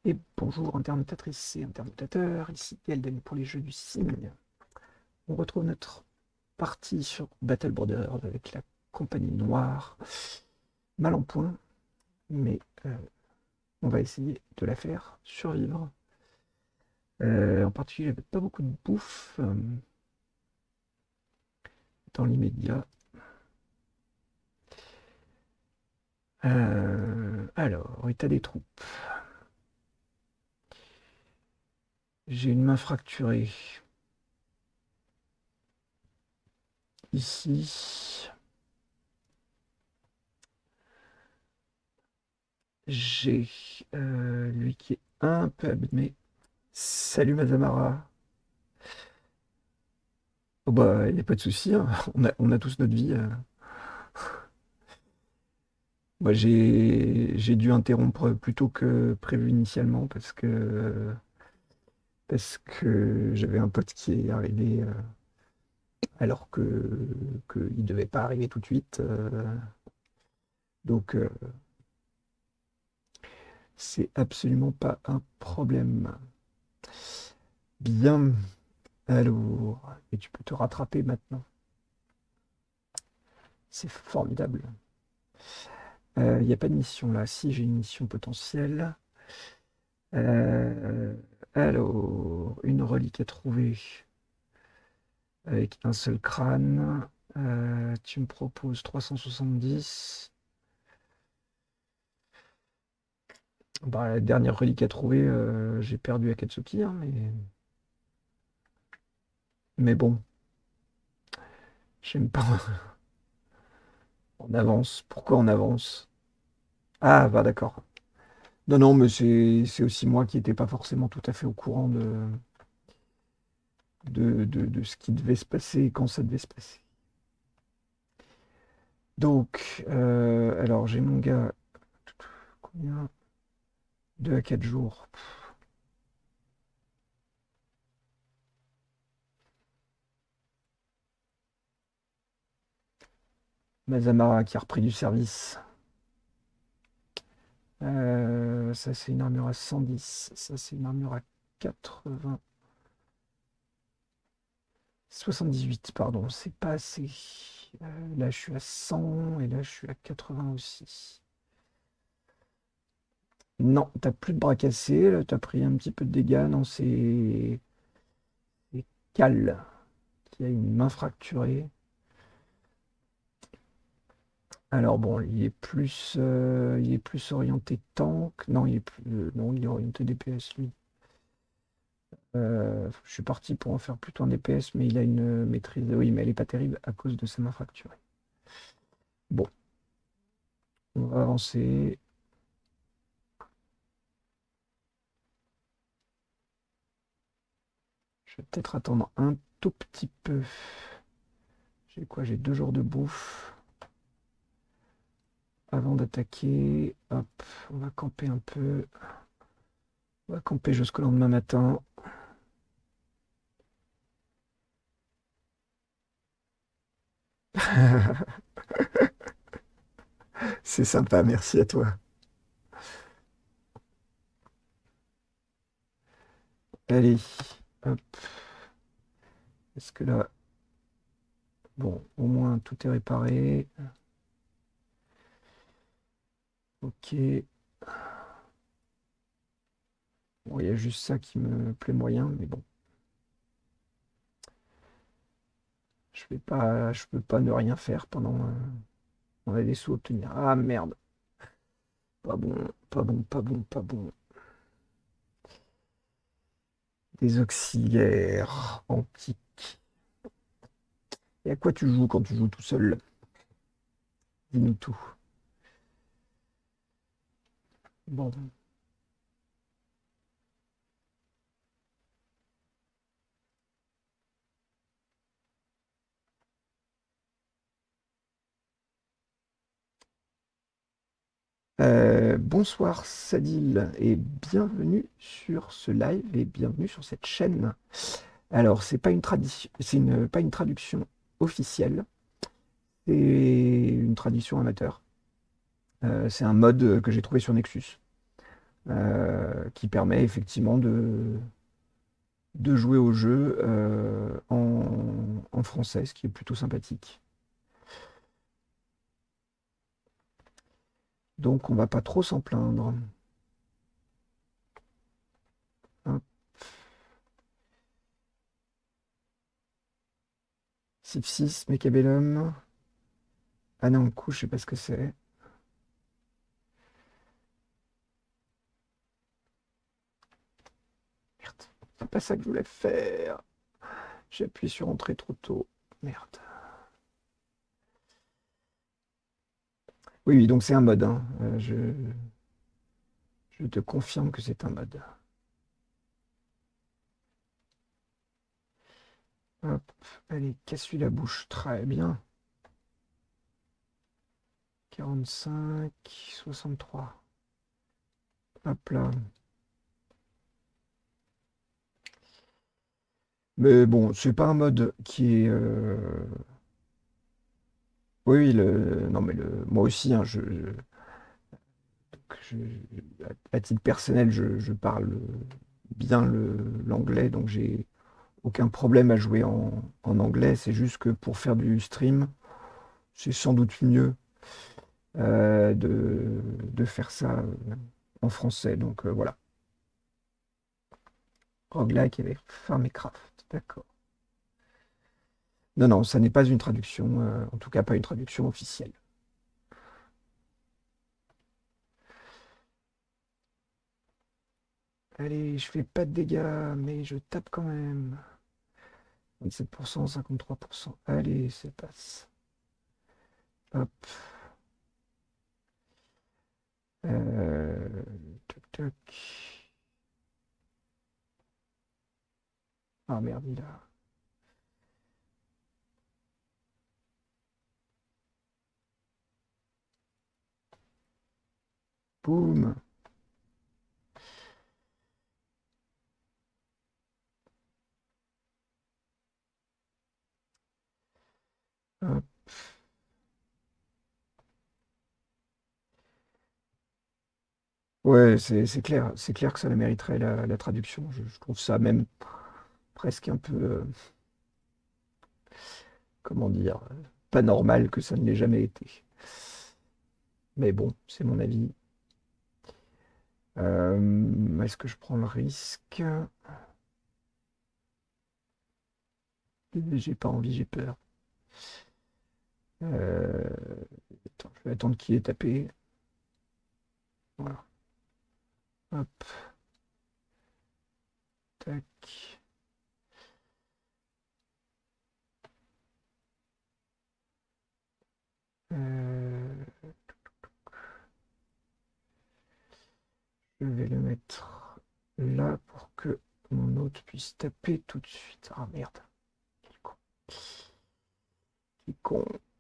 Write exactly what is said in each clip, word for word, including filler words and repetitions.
Et bonjour intermutatrices et intermutateurs, ici Elden pour les jeux du cygne. On retrouve notre partie sur Battle Border avec la compagnie noire. Mal en point, mais euh, on va essayer de la faire survivre. Euh, en particulier, j'avais pas beaucoup de bouffe euh, dans l'immédiat. Euh, alors, état des troupes. J'ai une main fracturée. Ici, j'ai euh, lui qui est un peu abîmé. Salut Mazamara. Oh bah, il n'y a pas de souci, hein. On a, on a tous notre vie. euh. Moi, j'ai, j'ai dû interrompre plus tôt que prévu initialement parce que, parce que j'avais un pote qui est arrivé euh, alors que, qu'il ne devait pas arriver tout de suite. euh. Donc, euh, c'est absolument pas un problème. Bien, alors, et tu peux te rattraper maintenant. C'est formidable. Il n'y a pas de mission là. Si, j'ai une mission potentielle. Euh, alors, une relique à trouver avec un seul crâne. Euh, tu me proposes trois cent soixante-dix. Bah, la dernière relique à trouver, euh, j'ai perdu Akatsuki, hein, mais... mais bon, j'aime pas. On avance. Pourquoi on avance? Ah, bah d'accord. Non, non, mais c'est c'est aussi moi qui n'étais pas forcément tout à fait au courant de, de, de, de ce qui devait se passer et quand ça devait se passer. Donc, euh, alors j'ai mon gars. Combien? Deux à quatre jours. Mazamara qui a repris du service. Euh, ça, c'est une armure à cent dix. Ça, c'est une armure à quatre-vingts. soixante-dix-huit, pardon. C'est pas assez. Euh, là, je suis à cent et là, je suis à quatre-vingts aussi. Non, t'as plus de bras cassés. Là, t'as pris un petit peu de dégâts. Non, c'est c'est Cal qui a une main fracturée. Alors bon, il est plus, euh, il est plus orienté tank. Non, il est plus, euh, non, il est orienté D P S lui. Euh, je suis parti pour en faire plutôt un D P S, mais il a une maîtrise. Oui, mais elle est pas terrible à cause de sa main fracturée. Bon, on va avancer. Je vais peut-être attendre un tout petit peu. J'ai quoi? J'ai deux jours de bouffe avant d'attaquer. Hop, on va camper un peu. On va camper jusqu'au lendemain matin. C'est sympa, merci à toi. Allez, hop. Est-ce que là, bon, au moins tout est réparé. Ok. Bon, il y a juste ça qui me plaît moyen, mais bon, je vais pas, je peux pas ne rien faire pendant. euh, on a des sous à obtenir. Ah merde, pas bon, pas bon, pas bon, pas bon. Des auxiliaires antiques. Et à quoi tu joues quand tu joues tout seul? Dis-nous tout. Bon. Euh, bonsoir Sadil et bienvenue sur ce live et bienvenue sur cette chaîne. Alors, c'est pas une tradition, c'est une, pas une traduction officielle, c'est une traduction amateur. Euh, c'est un mode que j'ai trouvé sur Nexus. euh, qui permet effectivement de, de jouer au jeu euh, en, en français, ce qui est plutôt sympathique. Donc on va pas trop s'en plaindre. Hop. Civ six, Mechabellum. Ah non, coup, je sais pas ce que c'est. Merde, c'est pas ça que je voulais faire. J'ai appuyé sur entrée trop tôt. Merde. Oui, oui, donc c'est un mode, hein. Euh, je, je te confirme que c'est un mode. Hop, allez, casse-lui la bouche. Très bien. quarante-cinq, soixante-trois. Hop là. Mais bon, c'est pas un mode qui est. euh, Oui, oui, le... non, mais le... moi aussi, hein, je, je- je- à à titre personnel, je, je parle bien le- l'anglais, donc j'ai aucun problème à jouer en, en anglais. C'est juste que pour faire du stream, c'est sans doute mieux euh, de, de faire ça euh, en français. Donc euh, voilà. Roguelike avec Farmcraft, d'accord. Non, non, ça n'est pas une traduction, euh, en tout cas pas une traduction officielle. Allez, je fais pas de dégâts, mais je tape quand même. vingt-sept pour cent, cinquante-trois pour cent. Allez, ça passe. Hop. Euh, Toc, toc. Ah merde, il a. Boum. Hop. Ouais, c'est c'est clair. C'est clair que ça le mériterait la, la traduction. Je, je trouve ça même presque un peu, euh, comment dire, euh, pas normal que ça ne l'ait jamais été. Mais bon, c'est mon avis. Euh, est-ce que je prends le risque? J'ai pas envie, j'ai peur. Euh, attends, je vais attendre qu'il ait tapé. Voilà. Hop, tac. Euh, je vais le mettre là pour que mon hôte puisse taper tout de suite. Ah merde, quel con. Quel con.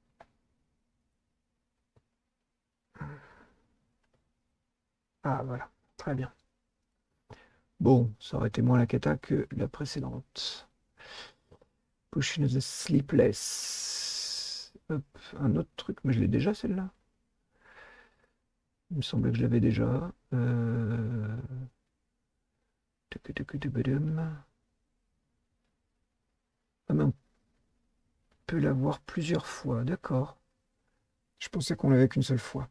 Ah voilà, très bien. Bon, ça aurait été moins la cata que la précédente. Pushing the Sleepless. Hop, un autre truc, mais je l'ai déjà celle-là. Il me semblait que je l'avais déjà. Euh... tuc, tuc, tuc, badum. Ah mais on peut l'avoir plusieurs fois, d'accord. Je pensais qu'on l'avait qu'une seule fois.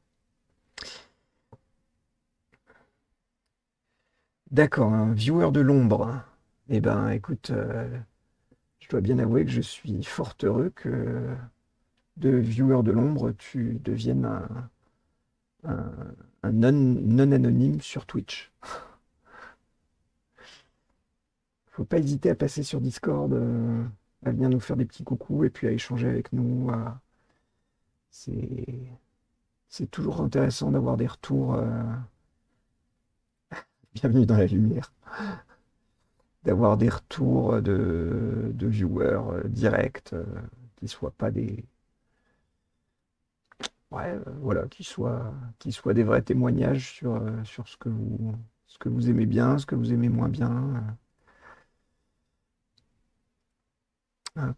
D'accord, un viewer de l'ombre. Eh ben, écoute, euh, je dois bien avouer que je suis fort heureux que de viewer de l'ombre, tu deviennes un, un, un non, non anonyme sur Twitch. Faut pas hésiter à passer sur Discord, euh, à venir nous faire des petits coucous et puis à échanger avec nous. à- C'est, c'est toujours intéressant d'avoir des retours. euh, Bienvenue dans la lumière. D'avoir des retours de, de viewers euh, directs, euh, qui soient pas des. Ouais, euh, voilà, qui soient, qui soient des vrais témoignages sur, euh, sur ce que vous, ce que vous aimez bien, ce que vous aimez moins bien. euh. Hop.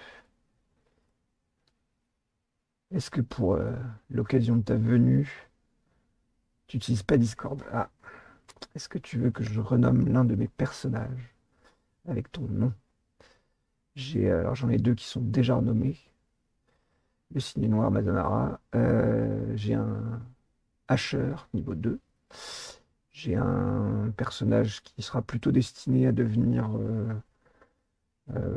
Est-ce que pour euh, l'occasion de ta venue, tu n'utilises pas Discord? Ah, Est-ce que tu veux que je renomme l'un de mes personnages avec ton nom? J'ai, alors j'en ai deux qui sont déjà renommés. Le Cygne Noir Mazanara. Euh, j'ai un Asher niveau deux. J'ai un personnage qui sera plutôt destiné à devenir euh, euh,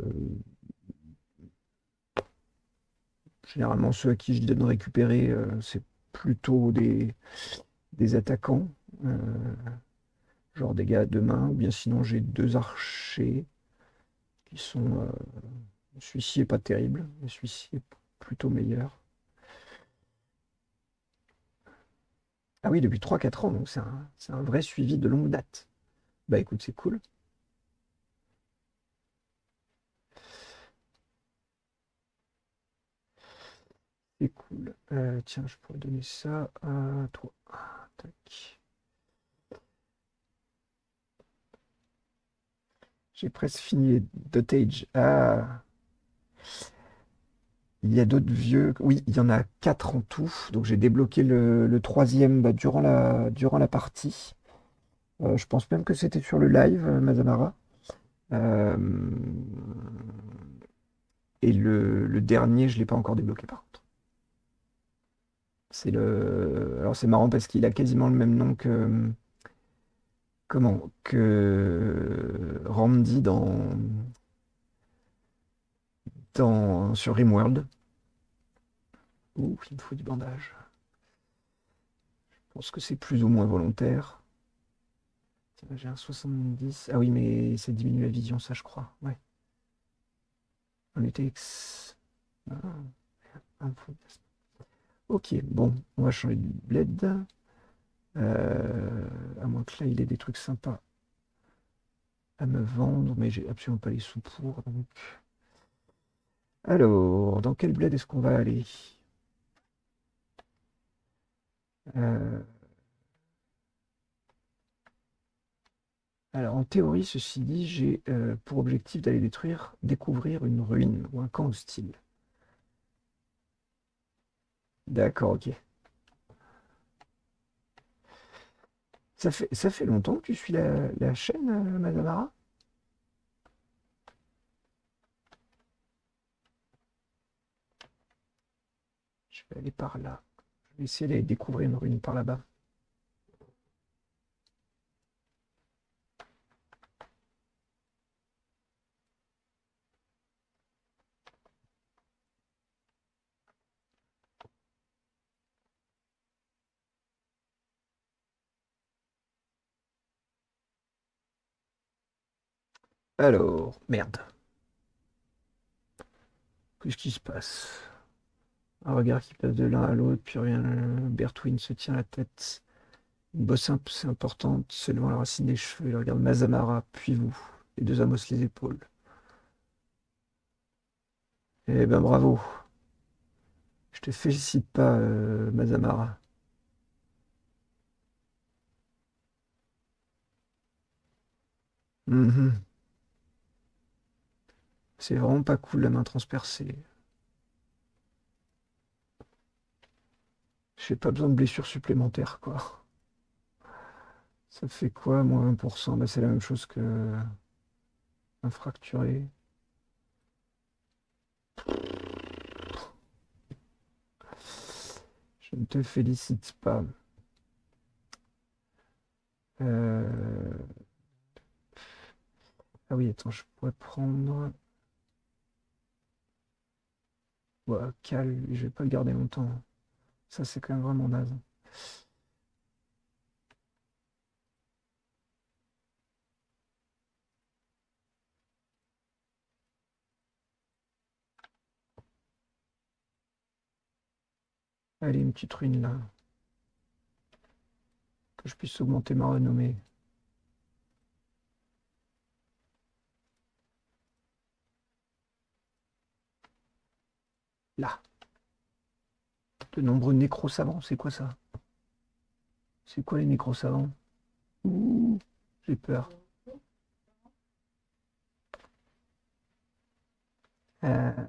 généralement ceux à qui je donne récupérer, euh, c'est plutôt des, des attaquants, euh, genre des gars à deux mains, ou bien sinon j'ai deux archers qui sont. Euh, celui-ci est pas terrible, mais celui-ci est plutôt meilleur. Ah oui, depuis trois quatre ans, donc c'est un, c'est un vrai suivi de longue date. Bah écoute, c'est cool. C'est cool. Euh, tiens, je pourrais donner ça à toi. Tac. J'ai presque fini Dotage. Ah, il y a d'autres vieux. Oui, il y en a quatre en tout. Donc j'ai débloqué le, le troisième bah, durant la, durant la partie. Euh, je pense même que c'était sur le live, euh, Mazamara. Euh, et le, le dernier, je ne l'ai pas encore débloqué par contre. C'est le. Alors c'est marrant parce qu'il a quasiment le même nom que. Comment? Que Randy dans, dans, sur Rimworld. Ouh, il me faut du bandage. Je pense que c'est plus ou moins volontaire. Tiens, j'ai un soixante-dix. Ah oui, mais ça diminue la vision, ça, je crois. Ouais. Un U T X. Ah, un faux. Ok, bon, on va changer de bled. Euh, à moins que là, il ait des trucs sympas à me vendre, mais j'ai absolument pas les sous pour. Donc. Alors, dans quel bled est-ce qu'on va aller? Euh, Alors, en théorie, ceci dit, j'ai euh, pour objectif d'aller détruire, découvrir une ruine ou un camp hostile. D'accord, ok. Ça fait, ça fait longtemps que tu suis la, la chaîne, euh, Madamara? Je vais aller par là. Je vais essayer d'aller découvrir une ruine par là-bas. Alors, merde. Qu'est-ce qui se passe? Un regard qui passe de l'un à l'autre, puis rien. Bertwin se tient la tête. Une bosse imp- c'est importante, se levant la racine des cheveux. Il regarde Mazamara, puis vous. Les deux hommes haussent les épaules. Eh ben bravo. Je te félicite pas, euh, Mazamara. Mhm. C'est vraiment pas cool la main transpercée. J'ai pas besoin de blessures supplémentaires, quoi. Ça fait quoi, moins un pour cent? Bah, c'est la même chose que un fracturé. Je ne te félicite pas. Euh, Ah oui, attends, je pourrais prendre. Ouais, Cal, je vais pas le garder longtemps. Ça, c'est quand même vraiment naze. Allez, une petite ruine là. Que je puisse augmenter ma renommée. Là. De nombreux nécro-savants, c'est quoi ça? C'est quoi les nécro-savants? Ouh, j'ai peur. Euh,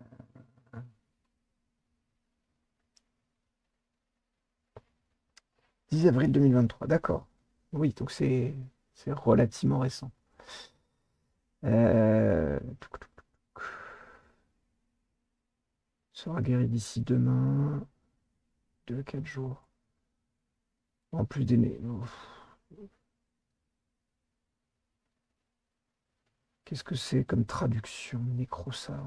dix avril deux mille vingt-trois, d'accord. Oui, donc c'est c'est relativement récent. Euh, Sera guéri d'ici demain, deux à quatre jours. En plus des... né- Ouf. Qu'est-ce que c'est comme traduction, nécrosa?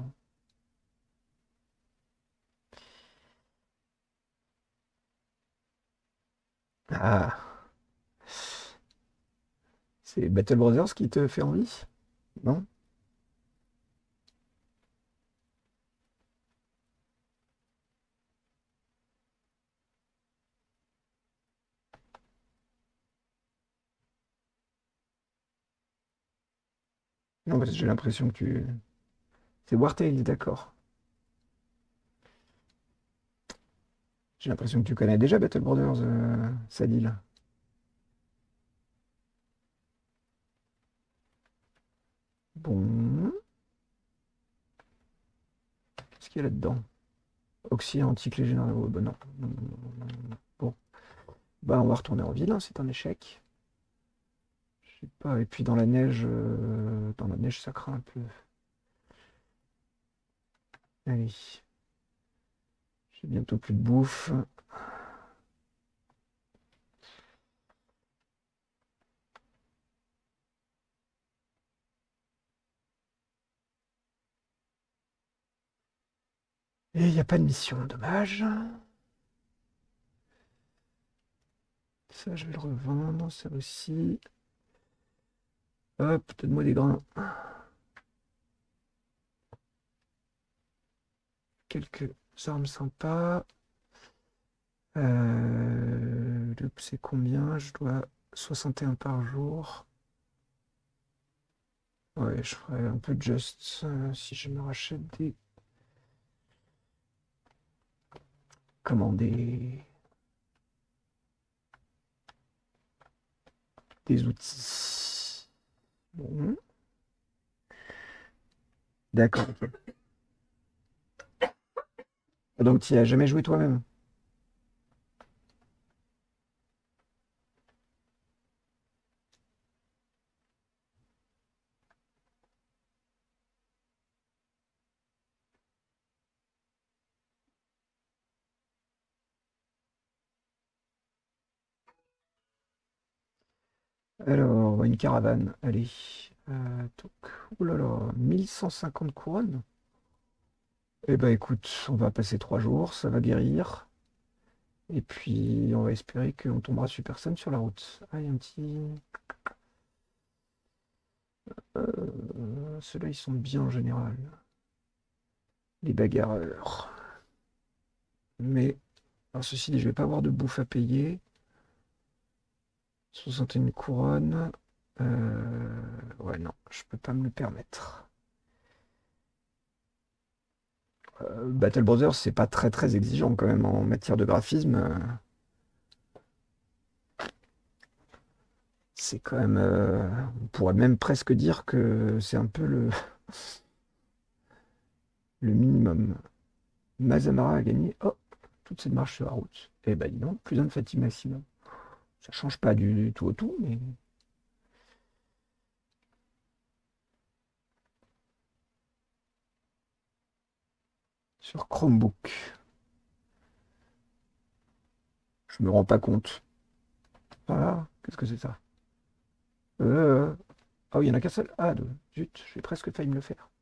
Ah, c'est Battle Brothers qui te fait envie? Non? Non, parce que j'ai l'impression que tu... C'est Wartail, d'accord. J'ai l'impression que tu connais déjà Battle Brothers, euh, Sadil. Bon, qu'est-ce qu'il y a là-dedans? Oxy antique légionnaire. Oh, bah non. Non, non, non, non, non, non. Bon, bah on va retourner en ville, hein, c'est un échec. Je sais pas, et puis dans la neige, euh, dans la neige ça craint un peu. Allez, j'ai bientôt plus de bouffe. Et il n'y a pas de mission, dommage. Ça, je vais le revendre, ça aussi. Hop, donne-moi des grains. Quelques armes sympas. Euh, le- c'est combien? Je dois soixante et un par jour. Ouais, je ferai un peu de just euh, si je me rachète des... Comment, des... des outils. Bon, d'accord, ok. Donc, tu n'y as jamais joué toi-même? Alors, une caravane, allez. Euh, donc, oh là là, mille cent cinquante couronnes. Eh ben écoute, on va passer trois jours, ça va guérir. Et puis, on va espérer qu'on tombera sur personne sur la route. Ah, il y a un petit... Euh, ceux-là, ils sont bien en général. Les bagarreurs. Mais, alors ceci dit, je vais pas avoir de bouffe à payer. soixante et une couronnes. Euh, Ouais, non, je peux pas me le permettre. Euh, Battle Brothers, c'est pas très très exigeant quand même en matière de graphisme. euh, C'est quand même... euh, On pourrait même presque dire que c'est un peu le, le minimum. Mazamara a gagné. Oh, toute cette marche sur la route. Eh ben dis donc, plus un de fatigue maximum. Ça change pas du tout au tout, mais sur Chromebook, je me rends pas compte. Voilà, qu'est-ce que c'est ça? Euh... Ah oui, il y en a qu'un seul. Ah, deux. Zut, j'ai presque failli me le faire.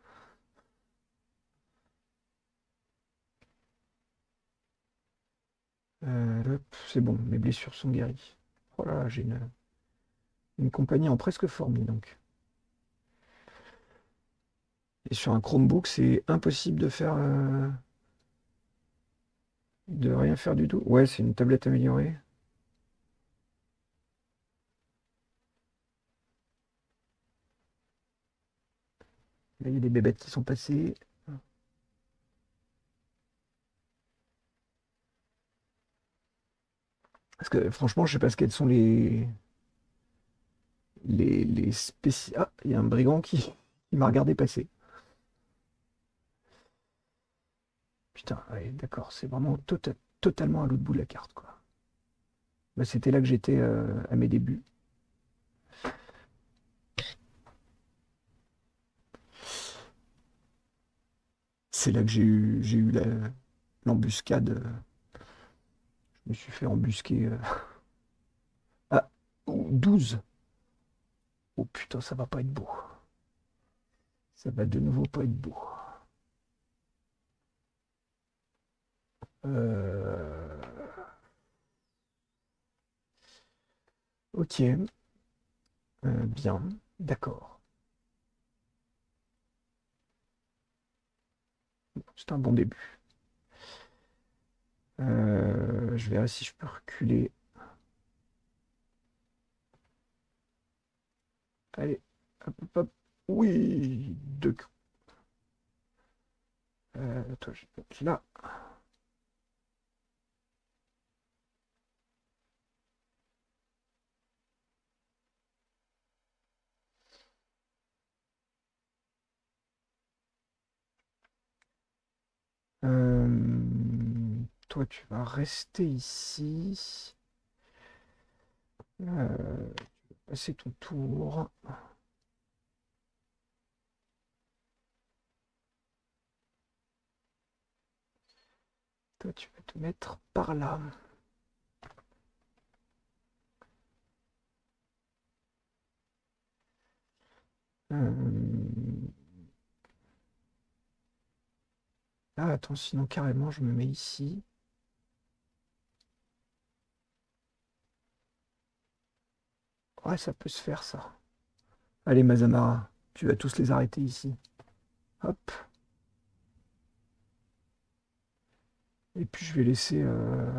Euh, hop, c'est bon, mes blessures sont guéries. Oh là là, j'ai une, une compagnie en presque forme, dis donc. Et sur un Chromebook, c'est impossible de faire... euh, de rien faire du tout. Ouais, c'est une tablette améliorée. Là, il y a des bébêtes qui sont passées. Parce que franchement, je sais pas ce quels sont les, les, les spéci... Ah, il y a un brigand qui, qui m'a regardé passer. Putain, ouais, d'accord, c'est vraiment tota- totalement à l'autre bout de la carte, quoi. Bah, c'était là que j'étais euh, à mes débuts. C'est là que j'ai eu, j'ai eu la- l'embuscade. euh, Je me suis fait embusquer. euh. Ah, oh, douze. Oh putain, ça va pas être beau. Ça va de nouveau pas être beau. Euh, Ok, euh, bien, d'accord. C'est un bon début. Euh, je verrai si je peux reculer. Allez, hop, hop, hop. Oui, deux. Euh, toi, je vais mettre là. Euh, Toi, tu vas rester ici. Euh, Passer ton tour. Toi, tu vas te mettre par là. Euh, Ah, attends, sinon carrément, je me mets ici. Ouais, ça peut se faire, ça. Allez, Mazamara, tu vas tous les arrêter ici. Hop. Et puis, je vais laisser... euh,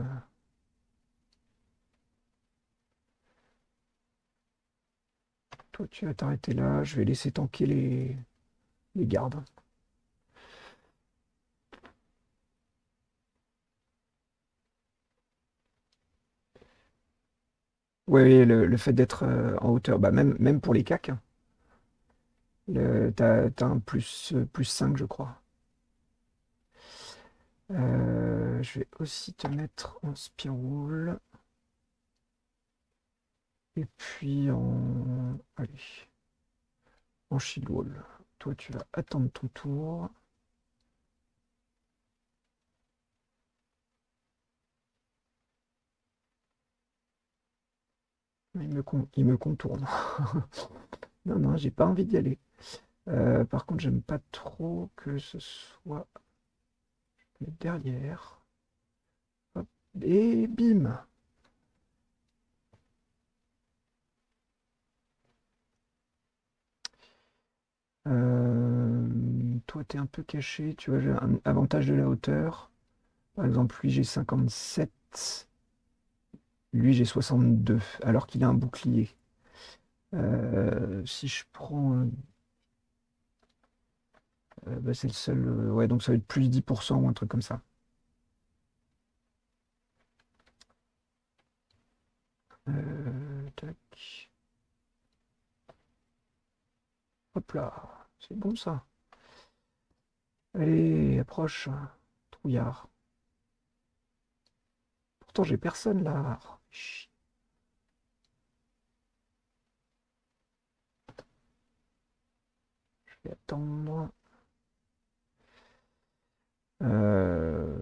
Toi, tu vas t'arrêter là. Je vais laisser tanker les, les gardes. Ouais, le, le fait d'être euh, en hauteur, bah même, même pour les C A C, hein. Le- t'as, t'as un plus, euh, plus cinq, je crois. Euh, je vais aussi te mettre en Spearwall. Et puis en... Allez, en Shieldwall. Toi, tu vas attendre ton tour. Il me, con- il me contourne. Non, non, j'ai pas envie d'y aller. Euh, par contre, j'aime pas trop que ce soit derrière. Hop, et bim! Euh, toi, tu es un peu caché. Tu vois, j'ai un avantage de la hauteur. Par exemple, lui, j'ai cinquante-sept. Lui, j'ai soixante-deux, alors qu'il a un bouclier. Euh, si je prends... euh, euh, bah, c'est le seul... euh, ouais, donc ça va être plus dix pour cent ou un truc comme ça. Euh, tac. Hop là. C'est bon, ça. Allez, approche. Trouillard. Pourtant, j'ai personne, là. Chut, je vais attendre. Euh,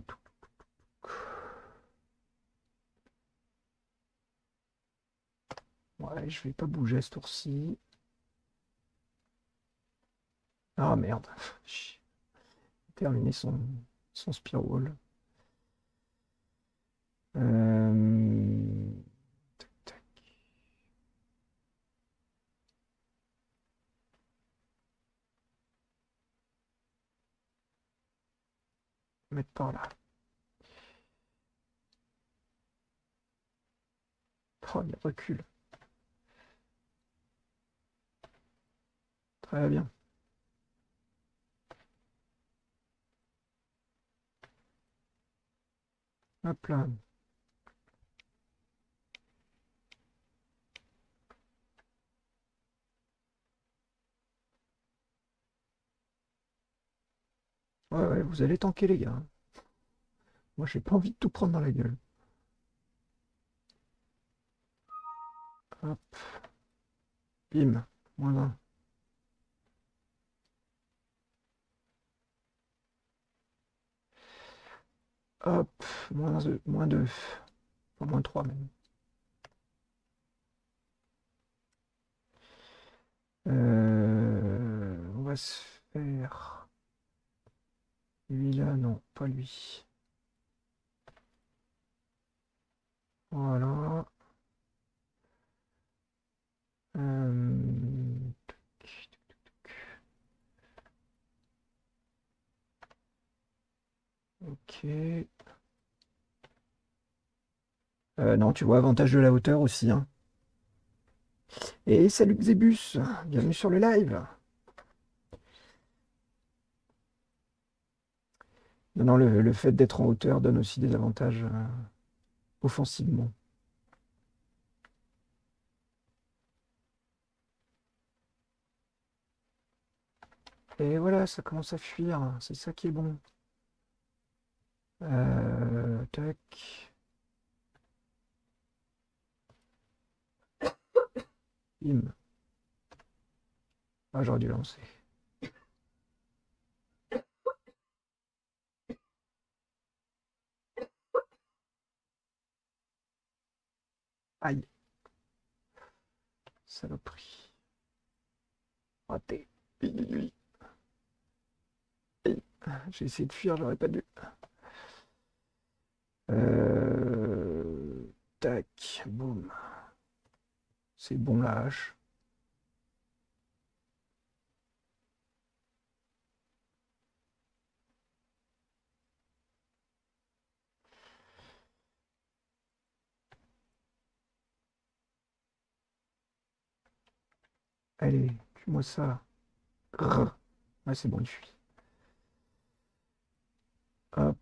Ouais, je vais pas bouger à ce tour-ci. Ah merde. Chut. Terminer son, son Spearwall. Euh, tac, tac. Mettre par là. Oh, il recule. Très bien. Hop là. Ouais, ouais, vous allez tanker, les gars. Moi, j'ai pas envie de tout prendre dans la gueule. Hop. Bim. Moins un. Hop. Moins deux. Moins deux. Enfin, moins trois même. Euh, on va se faire... Lui là, non, pas lui. Voilà. Euh, Ok. Euh, non, tu vois, avantage de la hauteur aussi, hein. Et salut Xébus, bienvenue sur le live. Non, non, le, le fait d'être en hauteur donne aussi des avantages euh, offensivement. Et voilà, ça commence à fuir, c'est ça qui est bon. Euh, tac. Bim. Ah, j'aurais dû lancer. Aïe. Saloperie. Raté. Aïe. J'ai essayé de fuir, j'aurais pas dû. Euh, Tac. Boum. C'est bon la hache. Allez, tue-moi ça. Grrr. Ouais, c'est bon, il fuit. Hop.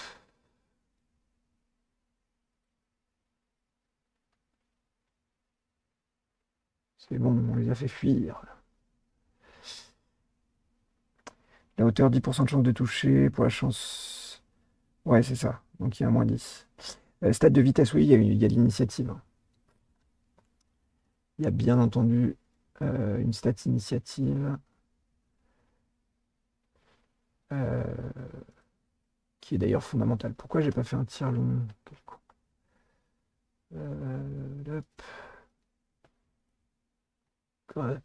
C'est bon, on les a fait fuir. La hauteur, dix pour cent de chance de toucher. Pour la chance... Ouais, c'est ça. Donc il y a un moins dix. Euh, stade de vitesse, oui, il y a, il y a de l'initiative. Il y a bien entendu euh, une stat initiative euh, qui est d'ailleurs fondamentale. Pourquoi j'ai pas fait un tir long? Quel con. Euh, hop. Ouais.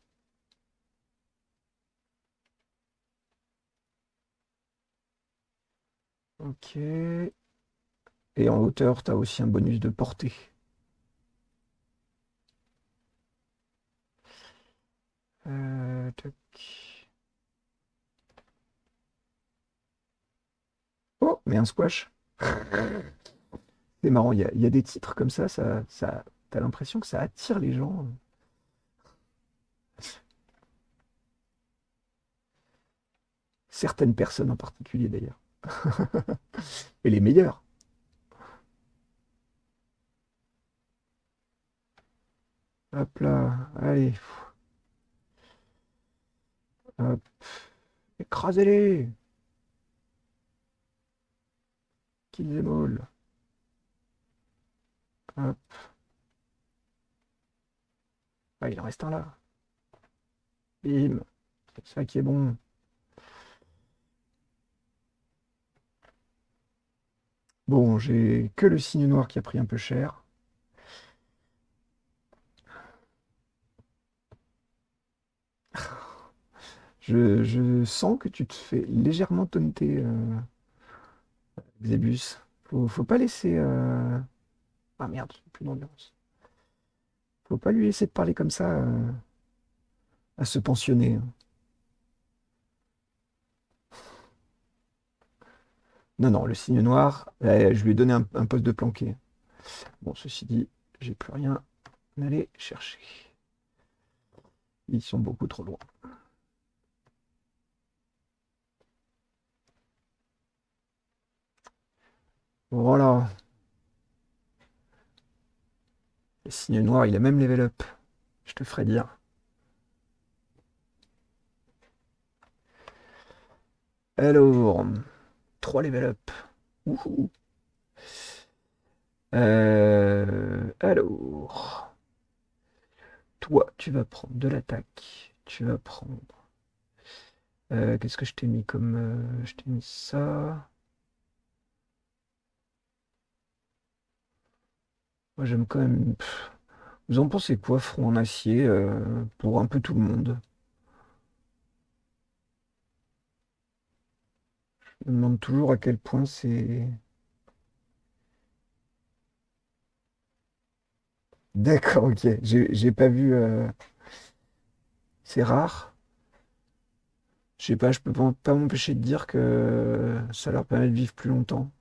Ok. Et en hauteur, tu as aussi un bonus de portée. Euh, tac. Oh, mais un squash. C'est marrant, il y a, il y a des titres comme ça, ça, ça t'as l'impression que ça attire les gens. Certaines personnes en particulier d'ailleurs. Et les meilleurs. Hop là, allez. Hop. Écrasez-les. Kill them all. Hop. Ah, il en reste un là. Bim. C'est ça qui est bon. Bon, j'ai que le signe noir qui a pris un peu cher. Je, je sens que tu te fais légèrement taunter, euh, Xébus. Faut, faut pas laisser... euh, Ah merde, j'ai plus d'ambiance. Faut pas lui laisser de parler comme ça euh, à se pensionner, hein. Non, non, le signe noir, euh, je lui ai donné un, un poste de planqué. Bon, ceci dit, j'ai plus rien à aller chercher. Ils sont beaucoup trop loin. Voilà. Le signe noir, il a même level up. Je te ferai dire. Alors, trois level up. Ouhou. Euh, alors, toi, tu vas prendre de l'attaque. Tu vas prendre. Euh, qu'est-ce que je t'ai mis comme. euh, je t'ai mis ça. Moi, j'aime quand même. Pff, vous en pensez quoi, front en acier euh, pour un peu tout le monde? Je me demande toujours à quel point c'est. D'accord, ok. J'ai j'ai pas vu. euh, C'est rare. Je sais pas, je peux pas pas m'empêcher de dire que ça leur permet de vivre plus longtemps.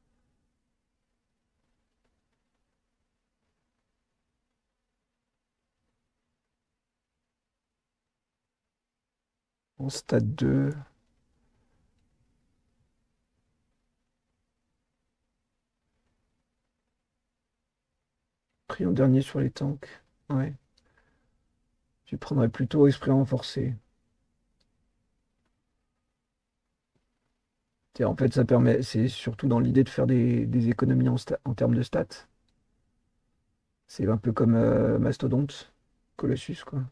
En stade deux. Pris en dernier sur les tanks. Ouais. Tu prendrais plutôt esprit renforcé. Et en fait, ça permet, c'est surtout dans l'idée de faire des, des économies en, sta- en termes de stats. C'est un peu comme euh, Mastodonte, Colossus, quoi.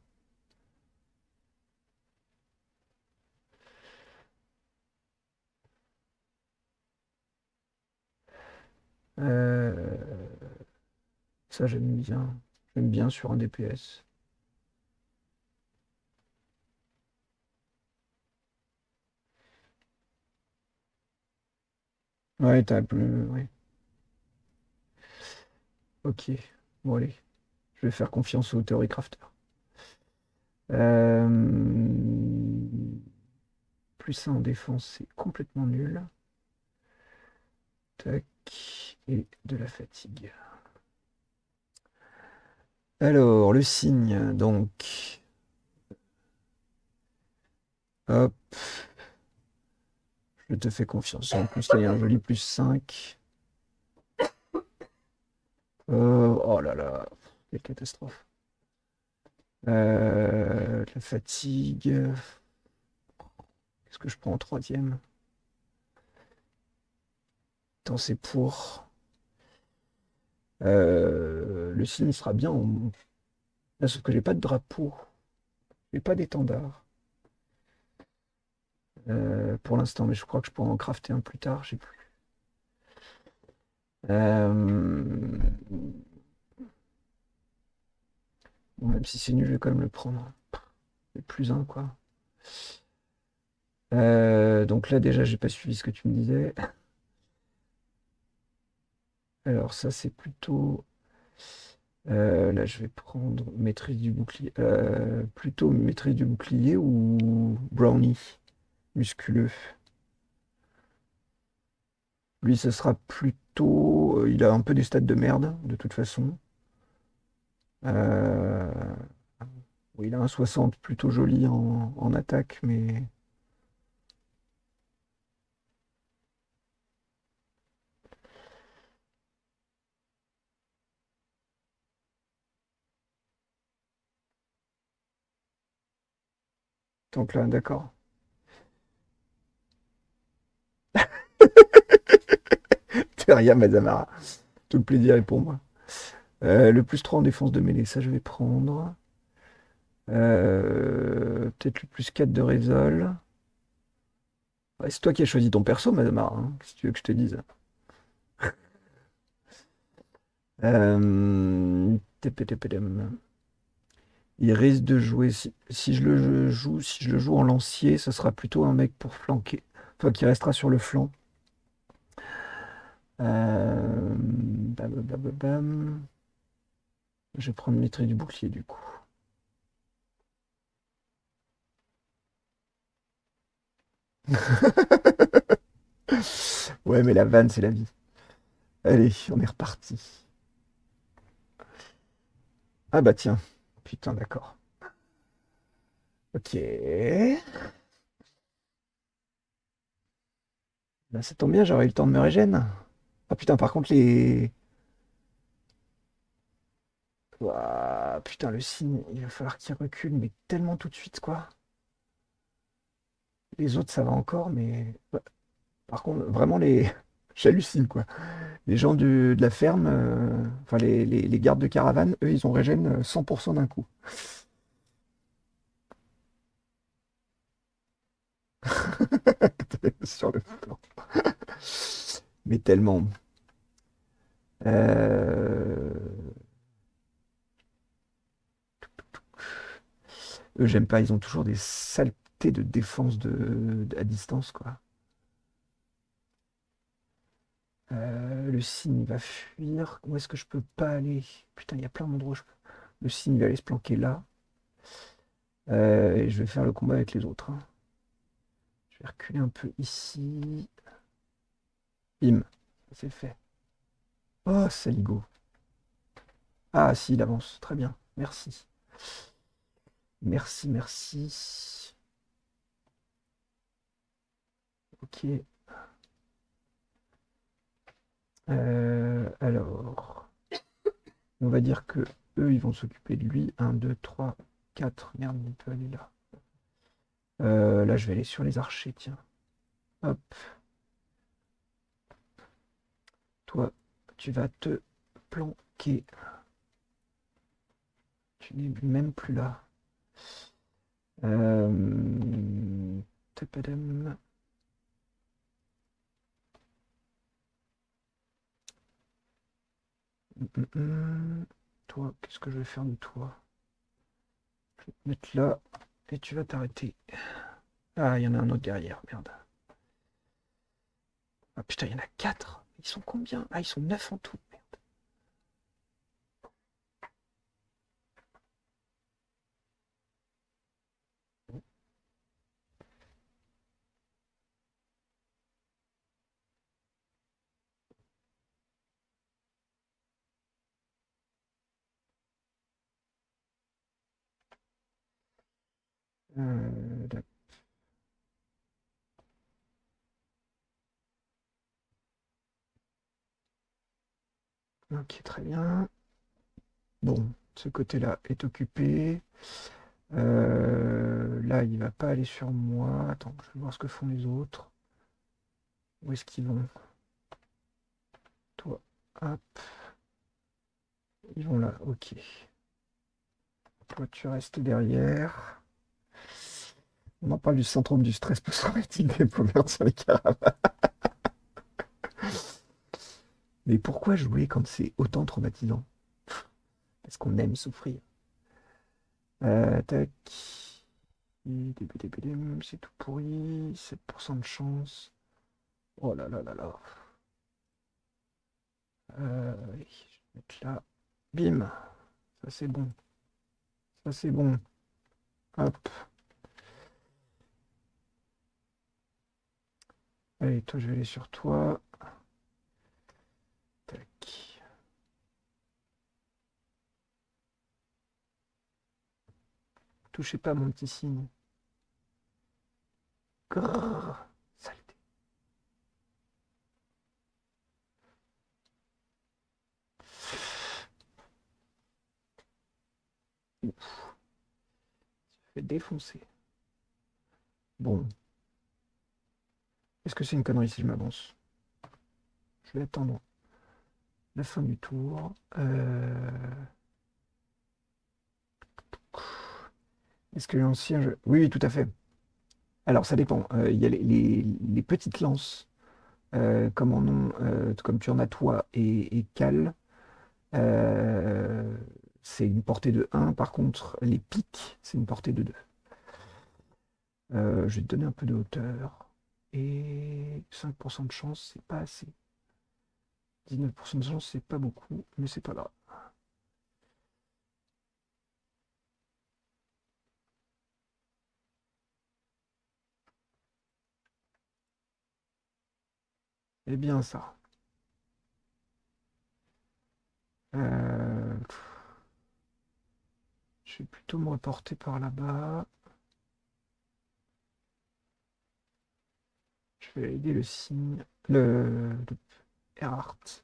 Euh, Ça, j'aime bien. J'aime bien sur un D P S. Ouais, t'as plus. Ouais. Ok. Bon, allez. Je vais faire confiance au Theory Crafter. Euh, Plus un en défense, c'est complètement nul. Tac. Et de la fatigue. Alors, le signe, donc. Hop, je te fais confiance. En plus, là, il y a un joli plus cinq. Euh, oh là là, quelle catastrophe. Euh, la fatigue. Qu'est-ce que je prends en troisième? Tant c'est pour. Euh, le signe sera bien en. Là, sauf que j'ai pas de drapeau. J'ai pas d'étendard. Euh, pour l'instant, mais je crois que je pourrais en crafter un plus tard. J'ai plus. Euh, bon, même si c'est nul, je vais quand même le prendre. Le plus un, quoi. Euh, donc là, déjà, j'ai pas suivi ce que tu me disais. Alors, ça, c'est plutôt. Euh, là, je vais prendre maîtrise du bouclier. Euh, plutôt maîtrise du bouclier ou brownie musculeux. Lui, ce sera plutôt. euh, Il a un peu des stats de merde, de toute façon. Euh, oui, il a un soixante plutôt joli en, en attaque, mais. Donc là, d'accord. Teria Mazamara. Tout le plaisir est pour moi. Euh, le plus trois en défense de mêlée, ça, je vais prendre. Euh, peut-être le plus quatre de Résol. Ouais, c'est toi qui as choisi ton perso, Mazamara, hein, si tu veux que je te dise. Euh, tépétépédém. Il risque de jouer. Si, si je le joue, si je le joue en lancier, ce sera plutôt un mec pour flanquer. Enfin, qui restera sur le flanc. Euh, bam, bam, bam, bam. Je vais prendre maîtrise du bouclier du coup. Ouais, mais la vanne, c'est la vie. Allez, on est reparti. Ah bah tiens. Putain, d'accord. Ok. Bah, ça tombe bien, j'aurais eu le temps de me régène. Ah putain, par contre, les. Ouah, putain, le signe, il va falloir qu'il recule, mais tellement tout de suite, quoi. Les autres, ça va encore, mais. Bah, par contre, vraiment, les. J'hallucine, quoi. Les gens du- de la ferme, euh, enfin les, les- les gardes de caravane, eux, ils ont régène euh, cent pour cent d'un coup. Sur le plan. Mais tellement. Euh, Eux, j'aime pas, ils ont toujours des saletés de défense de, de- à distance, quoi. Euh, le cygne, il va fuir. Où est-ce que je peux pas aller? Putain, il y a plein d'endroits où je peux. Le cygne, il va aller se planquer là. Euh, et je vais faire le combat avec les autres, hein. Je vais reculer un peu ici. Bim, c'est fait. Oh, saligo. Ah, si, il avance. Très bien. Merci. Merci, merci. Ok. Euh, alors, on va dire que eux, ils vont s'occuper de lui. Un, deux, trois, quatre. Merde, il peut aller là. Euh, là, je vais aller sur les archers, tiens. Hop. Toi, tu vas te planquer. Tu n'es même plus là. Euh... tapadam. Hum, hum, hum. Toi, qu'est-ce que je vais faire de toi? Je vais te mettre là et tu vas t'arrêter. Ah, il y en a un autre derrière, merde. Ah putain, il y en a quatre. Ils sont combien? Ah, ils sont neuf en tout. Merde. Euh, ok, très bien. Bon, ce côté-là est occupé. Euh, là, il va pas aller sur moi. Attends, je vais voir ce que font les autres. Où est-ce qu'ils vont? Toi, hop, ils vont là, ok. Toi, tu restes derrière. On en parle du syndrome du stress post-traumatique des paumeurs sur les caravanes. Mais pourquoi jouer quand c'est autant traumatisant? Parce qu'on aime souffrir. Euh, tac. C'est tout pourri. sept pour cent de chance. Oh là là là là. Euh, allez, je vais mettre là. Bim. Ça c'est bon. Ça c'est bon. Hop. Allez, toi je vais aller sur toi. Tac. Touchez pas mon petit signe. Grrr. Saleté. Ouf. Fait défoncer. Bon. Est-ce que c'est une connerie si je m'avance? Je vais attendre la fin du tour. Euh, Est-ce que l'ancien jeu... Oui, oui, tout à fait. Alors, ça dépend. Euh, Il y a les, les- les petites lances, euh, comme en ont, euh, comme tu en as toi et, et Cal. Euh, c'est une portée de un. Par contre, les pics, c'est une portée de deux. Euh, je vais te donner un peu de hauteur. Et cinq pour cent de chance, c'est pas assez. dix-neuf pour cent de chance, c'est pas beaucoup, mais c'est pas grave. Eh bien, ça. Euh, je vais plutôt me reporter par là-bas. Je vais aider le signe, le, le Erhardt.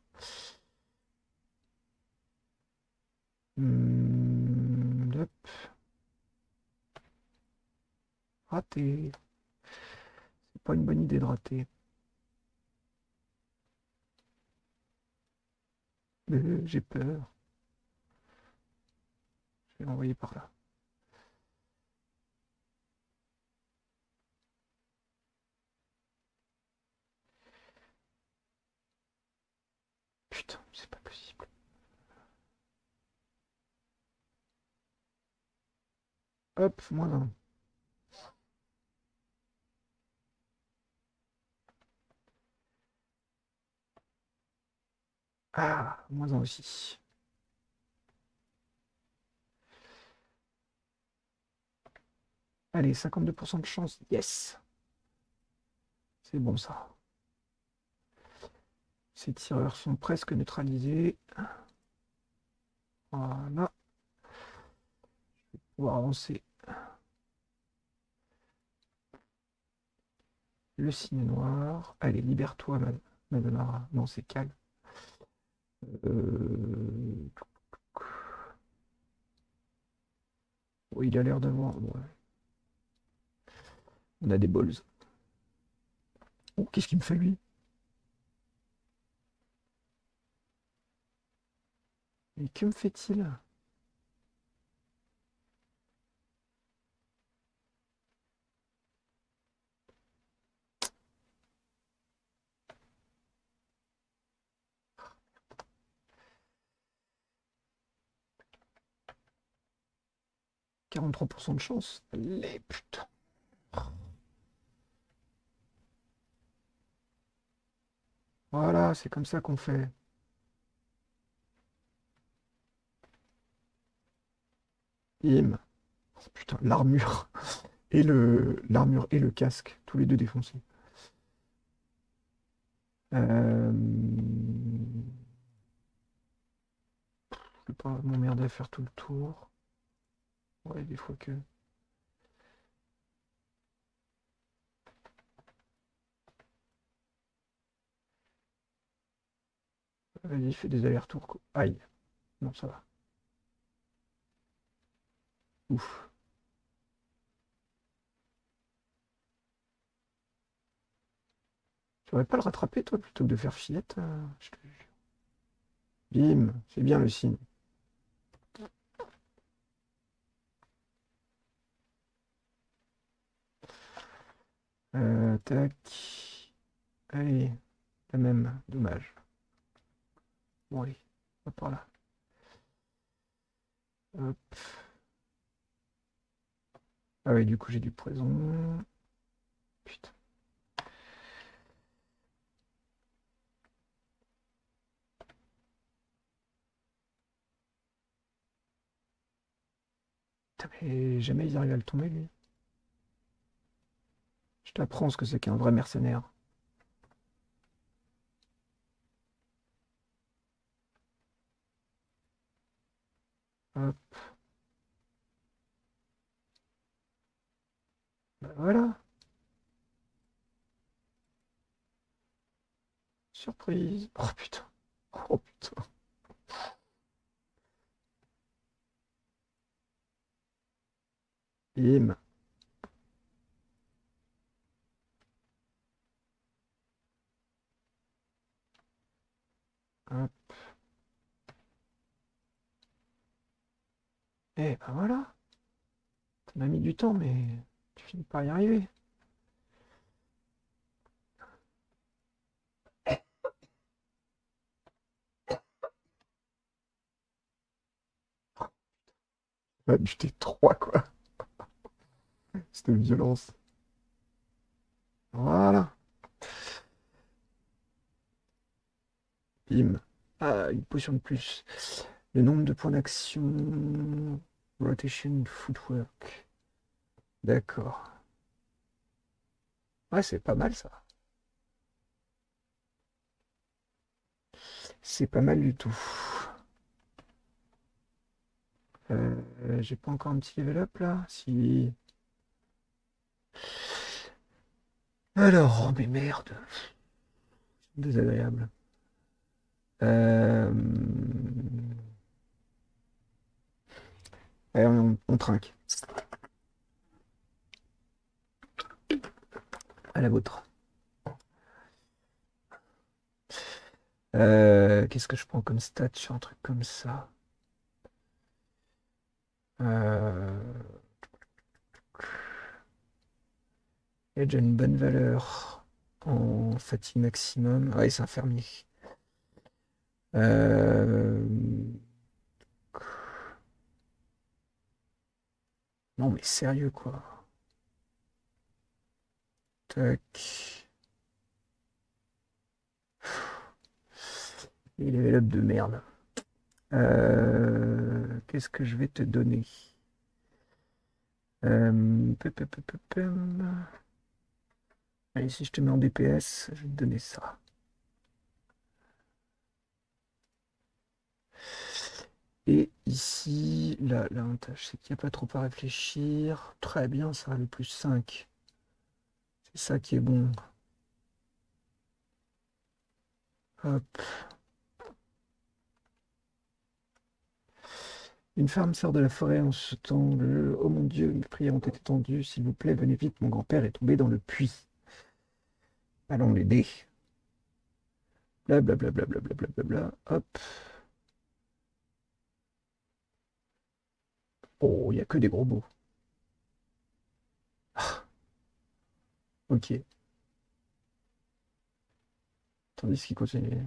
Hmm, hop, raté. C'est pas une bonne idée de rater. Euh, J'ai peur. Je vais l'envoyer par là. Putain, c'est pas possible. Hop, moins un. Ah, moins un aussi. Allez, cinquante-deux pour cent de chance. Yes. C'est bon ça. Ces tireurs sont presque neutralisés. Voilà. On va avancer. Le signe noir. Allez, libère-toi, Madonna. Non, c'est calme. Euh... Oh, il a l'air d'avoir. Ouais. On a des balls. Oh, qu'est-ce qu'il me fait lui? Mais que me fait-il? quarante-trois pour cent de chance. Les putain. Voilà, c'est comme ça qu'on fait. Bim. Oh, putain, l'armure et le l'armure et le casque, tous les deux défoncés. Euh... Je vais pas m'emmerder à faire tout le tour. Ouais, des fois que. Vas-y, fais des allers-retours, quoi. Aïe. Non, ça va. Ouf. Tu aurais pas le rattraper, toi, plutôt que de faire fillette euh, je te jure. Bim, c'est bien le signe. Euh, tac. Allez, la même, dommage. Bon, allez, on va par là. Hop. Ah oui, du coup, j'ai du poison. Putain. Putain, mais jamais ils arrivent à le tomber, lui. Je t'apprends ce que c'est qu'un vrai mercenaire. Hop. Bah voilà. Surprise. Oh putain. Oh putain. Bim. Hop. Eh ben voilà. Ça m'a mis du temps, mais tu finis par y arriver. Ah, du T trois, quoi. Cette violence. Voilà. Bim. Ah, une potion de plus. Le nombre de points d'action. Rotation footwork. D'accord. Ouais, c'est pas mal ça. C'est pas mal du tout. Euh, j'ai pas encore un petit level up là? Si. Alors, oh, mais merde. Désagréable. Euh... Allez, on, on trinque. À la vôtre. Euh, qu'est-ce que je prends comme stat sur un truc comme ça? Euh, Il a déjà une bonne valeur en fatigue maximum. Ah, ouais, c'est un fermier. Euh, Non, mais sérieux, quoi. Tac. Il est level up de merde. Euh, Qu'est-ce que je vais te donner? Euh, pe- pe- pe- pe- pem. Allez, si je te mets en D P S, je vais te donner ça. Et ici, là, l'avantage, c'est qu'il n'y a pas trop à réfléchir. Très bien, ça va le plus cinq. C'est ça qui est bon. Hop. Une femme sort de la forêt en sautant le Oh mon Dieu, mes prières ont été tendues. S'il vous plaît, venez vite, mon grand-père est tombé dans le puits. Allons l'aider. Blablabla, blablabla, blablabla. Hop. Oh, il n'y a que des gros mots. Ok. Tandis qu'il continue.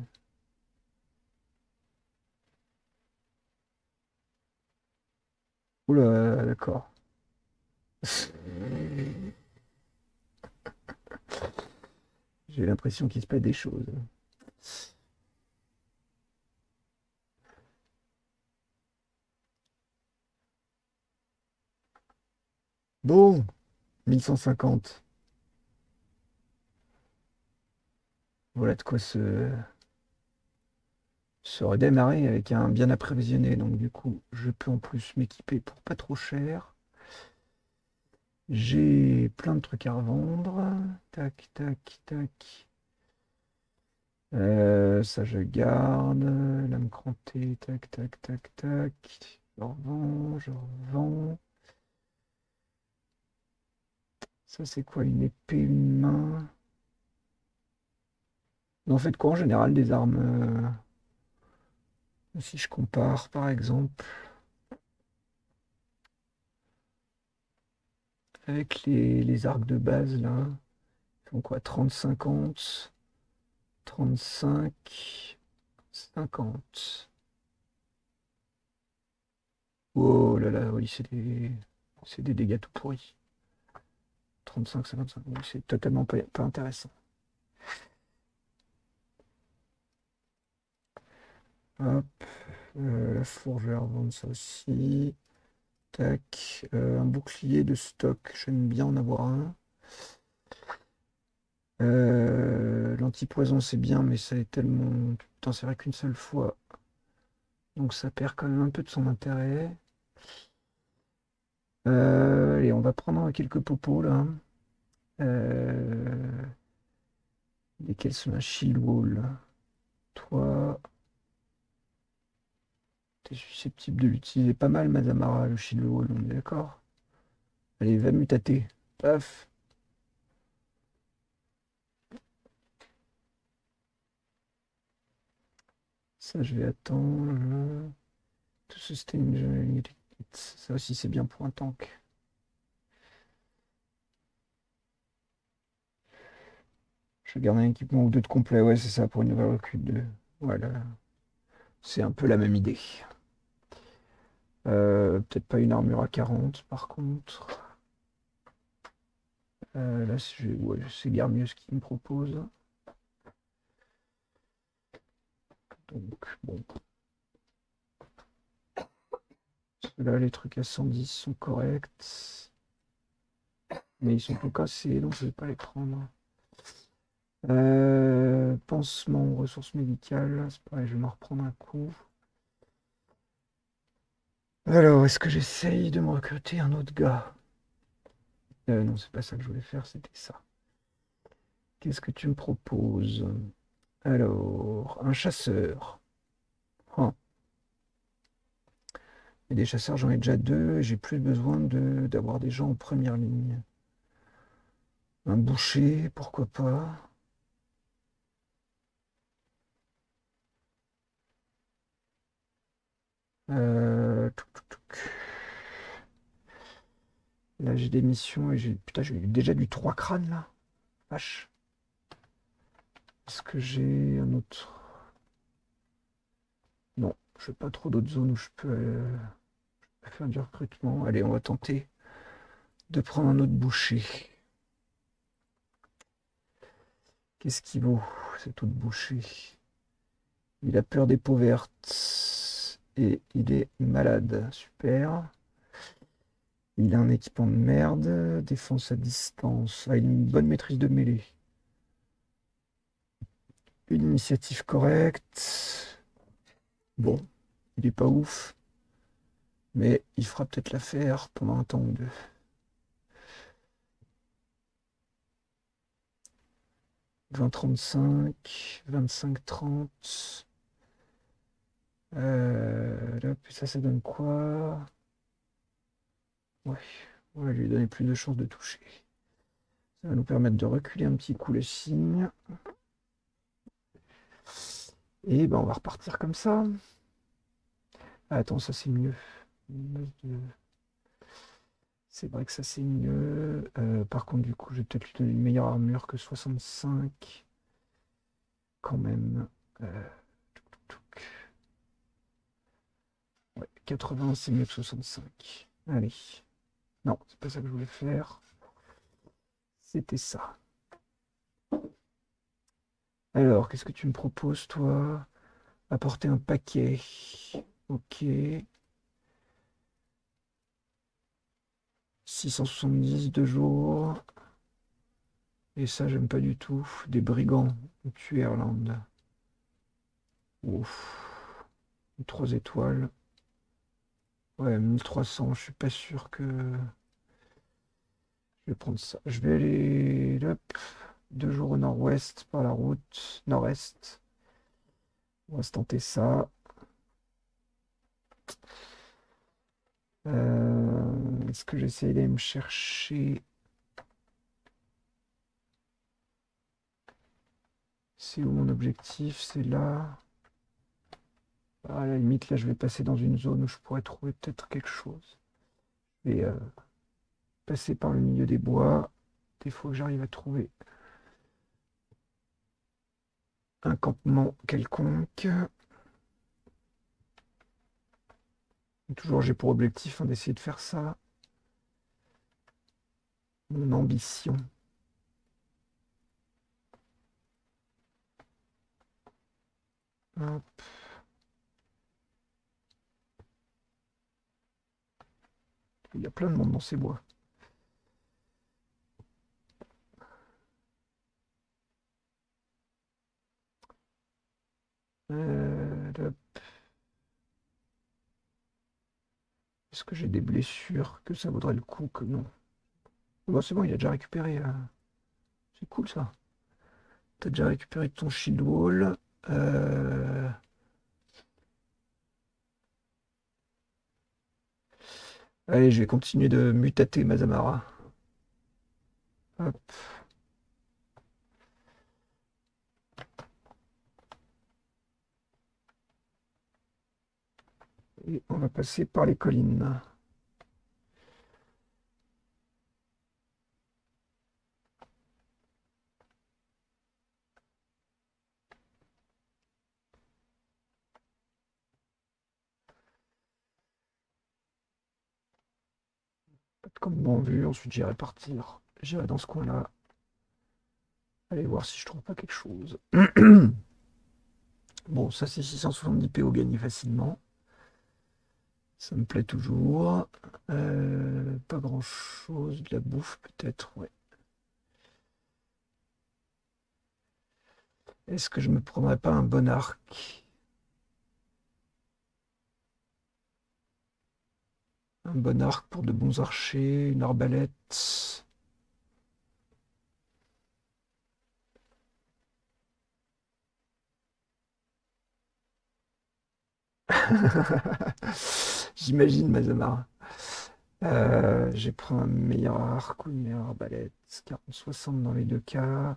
Oula, d'accord. J'ai l'impression qu'il se passe des choses. Bon, mille cent cinquante. Voilà de quoi se, se redémarrer avec un bien approvisionné. Donc du coup, je peux en plus m'équiper pour pas trop cher. J'ai plein de trucs à revendre. Tac, tac, tac. Euh, ça, je garde. Lame crantée, tac, tac, tac, tac. Je revends, je revends. Ça, c'est quoi? Une épée, une main? On en fait quoi en général des armes? euh, Si je compare, par exemple, avec les, les arcs de base, là. Ils font quoi? trente, cinquante, trente-cinq, cinquante. Oh là là, oui, c'est des, c'est des dégâts tout pourris. trente-cinq, cinquante-cinq, oui, c'est totalement pas, pas intéressant. Hop, euh, la fourrure, vendre ça aussi. Tac, euh, un bouclier de stock, j'aime bien en avoir un. Euh, l'antipoison, c'est bien, mais ça est tellement. Putain, c'est vrai qu'une seule fois. Donc ça perd quand même un peu de son intérêt. Euh, et on va prendre quelques popos là. Euh, Lesquels sont un shield wall. Toi, t'es susceptible de l'utiliser pas mal, Mazamara, le shield wall, on est d'accord? Allez, va mutater. Paf. Ça, je vais attendre. To sustain the- Ça aussi, c'est bien pour un tank. Je vais garder un équipement ou deux de complet. Ouais, c'est ça, pour une nouvelle recrue de. Voilà. C'est un peu la même idée. Euh, peut-être pas une armure à quarante, par contre. Euh, là, c'est ouais, c'est guère mieux ce qu'il me propose. Donc, bon. Là, les trucs à cent dix sont corrects. Mais ils sont tout cassés, donc je vais pas les prendre. Euh, pansement, ressources médicales. C'est pareil, je vais m'en reprendre un coup. Alors, est-ce que j'essaye de me recruter un autre gars? Euh, non, c'est pas ça que je voulais faire, c'était ça. Qu'est-ce que tu me proposes? Alors, un chasseur. Ah. Et des chasseurs, j'en ai déjà deux. J'ai plus besoin de d'avoir des gens en première ligne. Un boucher, pourquoi pas? Euh, touc, touc, touc. Là, j'ai des missions et j'ai. Putain, j'ai déjà du trois crânes là. Vache. Est-ce que j'ai un autre? Non, je n'ai pas trop d'autres zones où je peux euh, faire du recrutement. Allez, on va tenter de prendre un autre boucher. Qu'est-ce qu'il vaut cet autre boucher? Il a peur des peaux vertes et il est malade. Super. Il a un équipement de merde. Défense à distance. Ah, il a une bonne maîtrise de mêlée. Une initiative correcte. Bon, il est pas ouf. Mais il fera peut-être l'affaire pendant un temps ou deux. vingt trente-cinq, vingt-cinq trente. Euh, là, ça, ça donne quoi? Ouais, on va lui donner plus de chances de toucher. Ça va nous permettre de reculer un petit coup le signe. Et ben on va repartir comme ça. Ah, attends, ça c'est mieux. C'est vrai que ça c'est mieux. Euh, par contre, du coup, je vais peut-être lui donner une meilleure armure que soixante-cinq. Quand même. Euh, touc, touc, touc. Ouais, quatre-vingts c'est mieux que soixante-cinq. Allez. Non, c'est pas ça que je voulais faire. C'était ça. Alors, qu'est-ce que tu me proposes, toi? Apporter un paquet. Ok. six cent soixante-dix, deux jours. Et ça, j'aime pas du tout. Des brigands. Tuer Erland. Ouf. Trois étoiles. Ouais, mille trois cents. Je suis pas sûr que. Je vais prendre ça. Je vais aller. Hop. Deux jours au nord-ouest par la route. Nord-est. On va se tenter ça. Euh, Est-ce que j'essaie d'aller me chercher? C'est où mon objectif? C'est là. Ah, à la limite, là, je vais passer dans une zone où je pourrais trouver peut-être quelque chose. Et euh, passer par le milieu des bois. Il faut que j'arrive à trouver un campement quelconque. Toujours, j'ai pour objectif hein, d'essayer de faire ça. Mon ambition. Hop. Il y a plein de monde dans ces bois. Euh, hop. Est-ce que j'ai des blessures que ça vaudrait le coup que non? Bon, c'est bon, il a déjà récupéré. euh, C'est cool ça. T'as déjà récupéré ton shield wall. Euh, Allez, je vais continuer de mutater Mazamara. Hop. Et on va passer par les collines. Pas de campement en vue, ensuite j'irai partir. J'irai dans ce coin-là. Aller voir si je trouve pas quelque chose. Bon, ça c'est six cent soixante-dix P O gagné facilement. Ça me plaît toujours. Euh, pas grand-chose. De la bouffe peut-être, ouais. Est-ce que je me prendrais pas un bon arc? Un bon arc pour de bons archers, une arbalète. J'imagine, Mazamar. Euh, j'ai pris un meilleur arc ou une meilleure arbalète. quarante soixante dans les deux cas.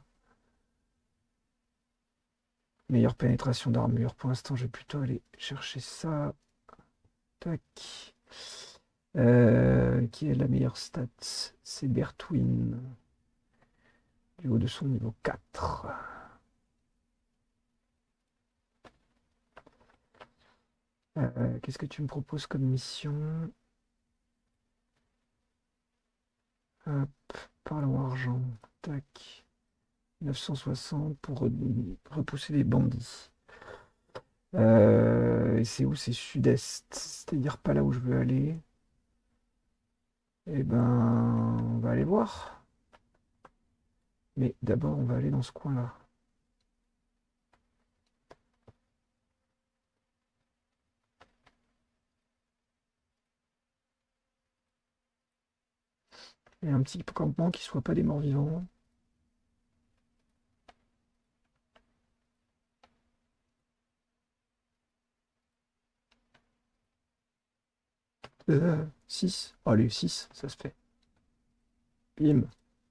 Meilleure pénétration d'armure. Pour l'instant, je vais plutôt aller chercher ça. Tac. Euh, qui est la meilleure stat? C'est Bertwin, du haut de son niveau quatre. Euh, Qu'est-ce que tu me proposes comme mission? Hop, parle en argent. Tac. neuf cent soixante pour re- repousser les bandits. Euh, et c'est où? C'est sud-est, c'est-à-dire pas là où je veux aller. Eh ben, on va aller voir. Mais d'abord, on va aller dans ce coin-là. Et un petit campement qui soit pas des morts vivants. Euh, six. Allez, six, ça se fait. Bim.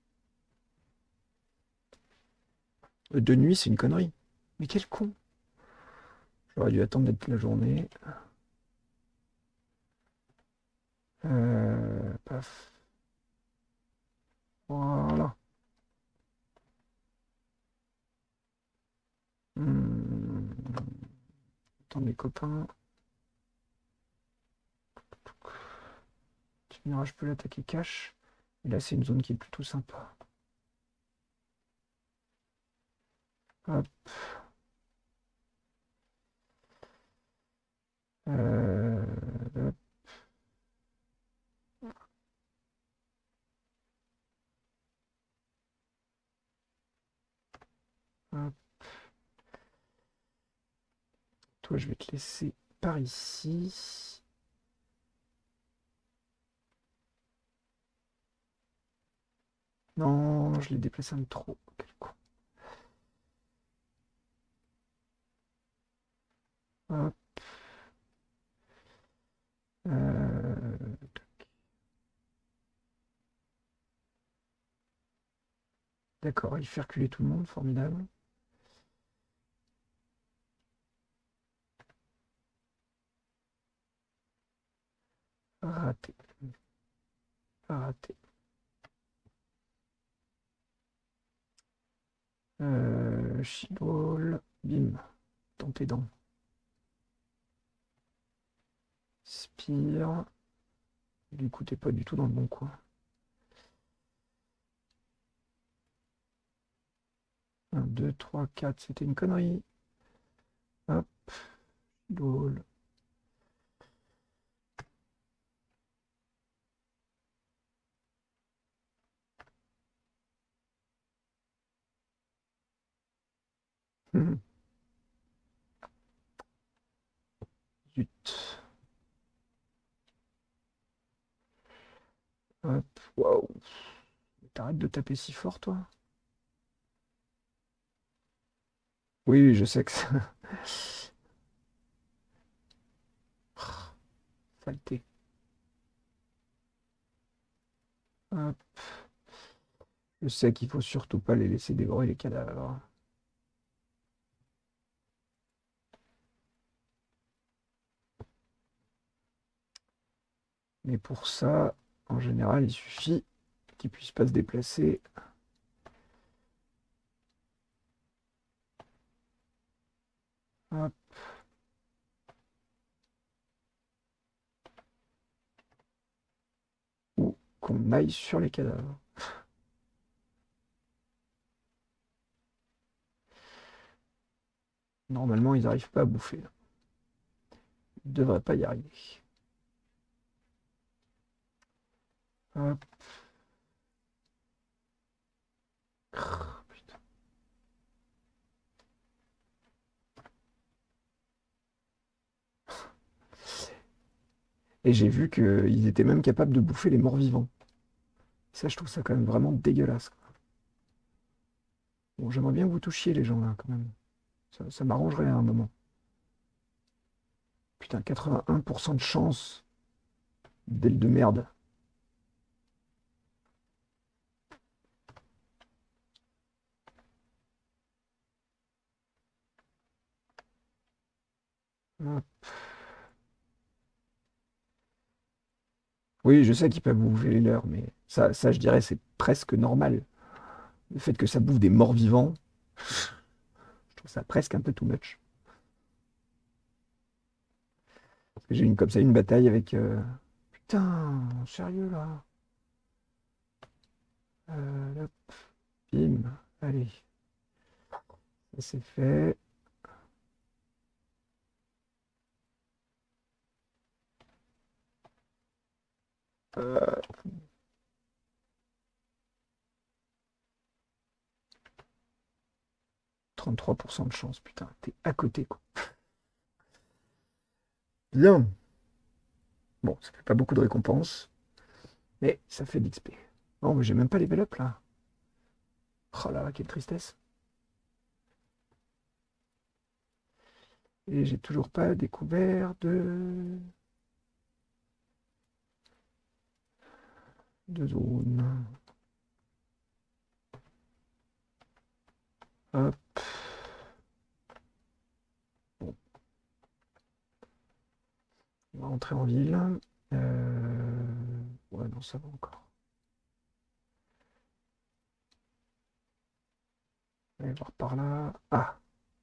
Euh, De nuit, c'est une connerie. Mais quel con. J'aurais dû attendre d'être la journée. Euh, paf. Voilà. Hmm. Attends, mes copains. Tu me diras, je peux l'attaquer cash. Et là, c'est une zone qui est plutôt sympa. Hop. Euh, hop. Hop. Toi, je vais te laisser par ici. Non, je l'ai déplacé un peu trop. Quel con. Hop. Euh, D'accord, il fait reculer tout le monde, formidable. Raté, raté. Euh, Shibol, bim, dans tes dents. Spire. Du coup, t'es pas du tout dans le bon coin. un, deux, trois, quatre, c'était une connerie. Hop, Shibol. Zut. Hop, waouh. T'arrêtes de taper si fort, toi? Oui, oui, je sais que ça. Saleté. Hop. Je sais qu'il faut surtout pas les laisser dévorer les cadavres. Mais pour ça, en général, il suffit qu'ils puissent pas se déplacer. Hop. Ou qu'on aille sur les cadavres. Normalement, ils n'arrivent pas à bouffer. Ils ne devraient pas y arriver. Hop. Crrr, putain. Et j'ai vu qu'ils étaient même capables de bouffer les morts vivants. Ça, je trouve ça quand même vraiment dégueulasse, quoi. Bon, j'aimerais bien que vous touchiez les gens là, quand même. Ça, ça m'arrangerait à un moment. Putain, quatre-vingt-un pour cent de chance d'elle de merde. Hop. Oui, je sais qu'ils peuvent bouffer les leurs, mais ça, ça, je dirais, c'est presque normal. Le fait que ça bouffe des morts vivants, je trouve ça presque un peu too much. Parce que j'ai une comme ça, une bataille avec. euh, Putain, sérieux là. Euh, hop, bim, allez, ça c'est fait. Euh, trente-trois pour cent de chance, putain, t'es à côté quoi. Bien. Bon, ça fait pas beaucoup de récompenses, mais ça fait de l'X P. Non, mais j'ai même pas level up là. Oh là là, quelle tristesse. Et j'ai toujours pas découvert de, de zone. Hop. Bon, on va rentrer en ville. Euh, Ouais, non, ça va encore. On va voir par là. Ah,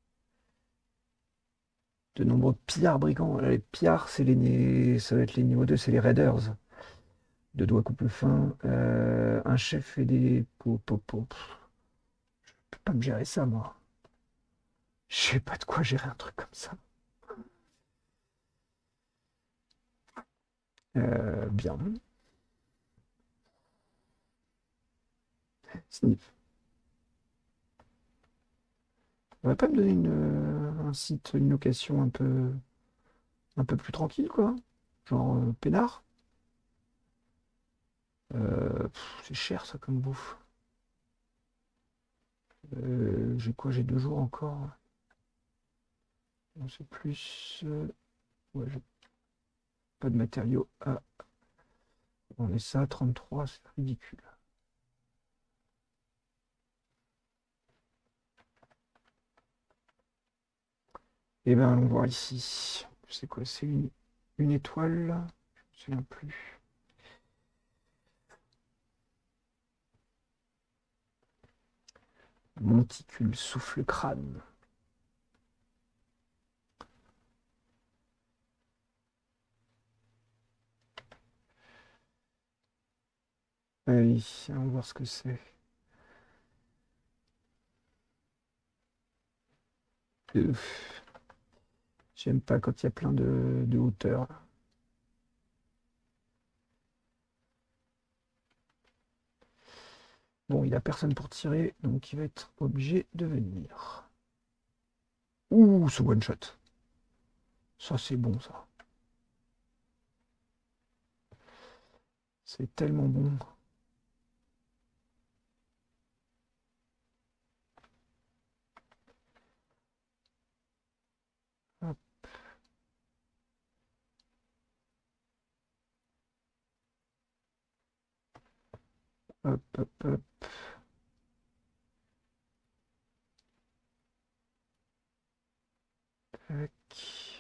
de nombreux pillards brigands. Les pillards, c'est les, ni- ça va être les niveaux deux, c'est les raiders. Deux doigts coupe fin. Euh, un chef et des... po- po- po- pff, Je peux pas me gérer ça, moi. Je sais pas de quoi gérer un truc comme ça. Euh, bien. Sniff. On va pas me donner une, euh, un site, une location un peu, un peu plus tranquille, quoi. Genre euh, peinard. Euh, pff, c'est cher, ça, comme bouffe. Euh, j'ai quoi? J'ai deux jours encore. Non, c'est plus... euh, Ouais, j'ai pas de matériaux. Ah, on est ça, trente-trois, c'est ridicule. Eh ben, allons voir ici. C'est quoi? C'est une, une étoile, là. Je me souviens plus. Monticule, souffle crâne. Allez, allons voir ce que c'est. Euh, J'aime pas quand il y a plein de, de hauteur. Bon, il a personne pour tirer, donc il va être obligé de venir. Ouh, ce one shot. Ça, c'est bon, ça. C'est tellement bon. Hop, hop, hop, hop. Tac.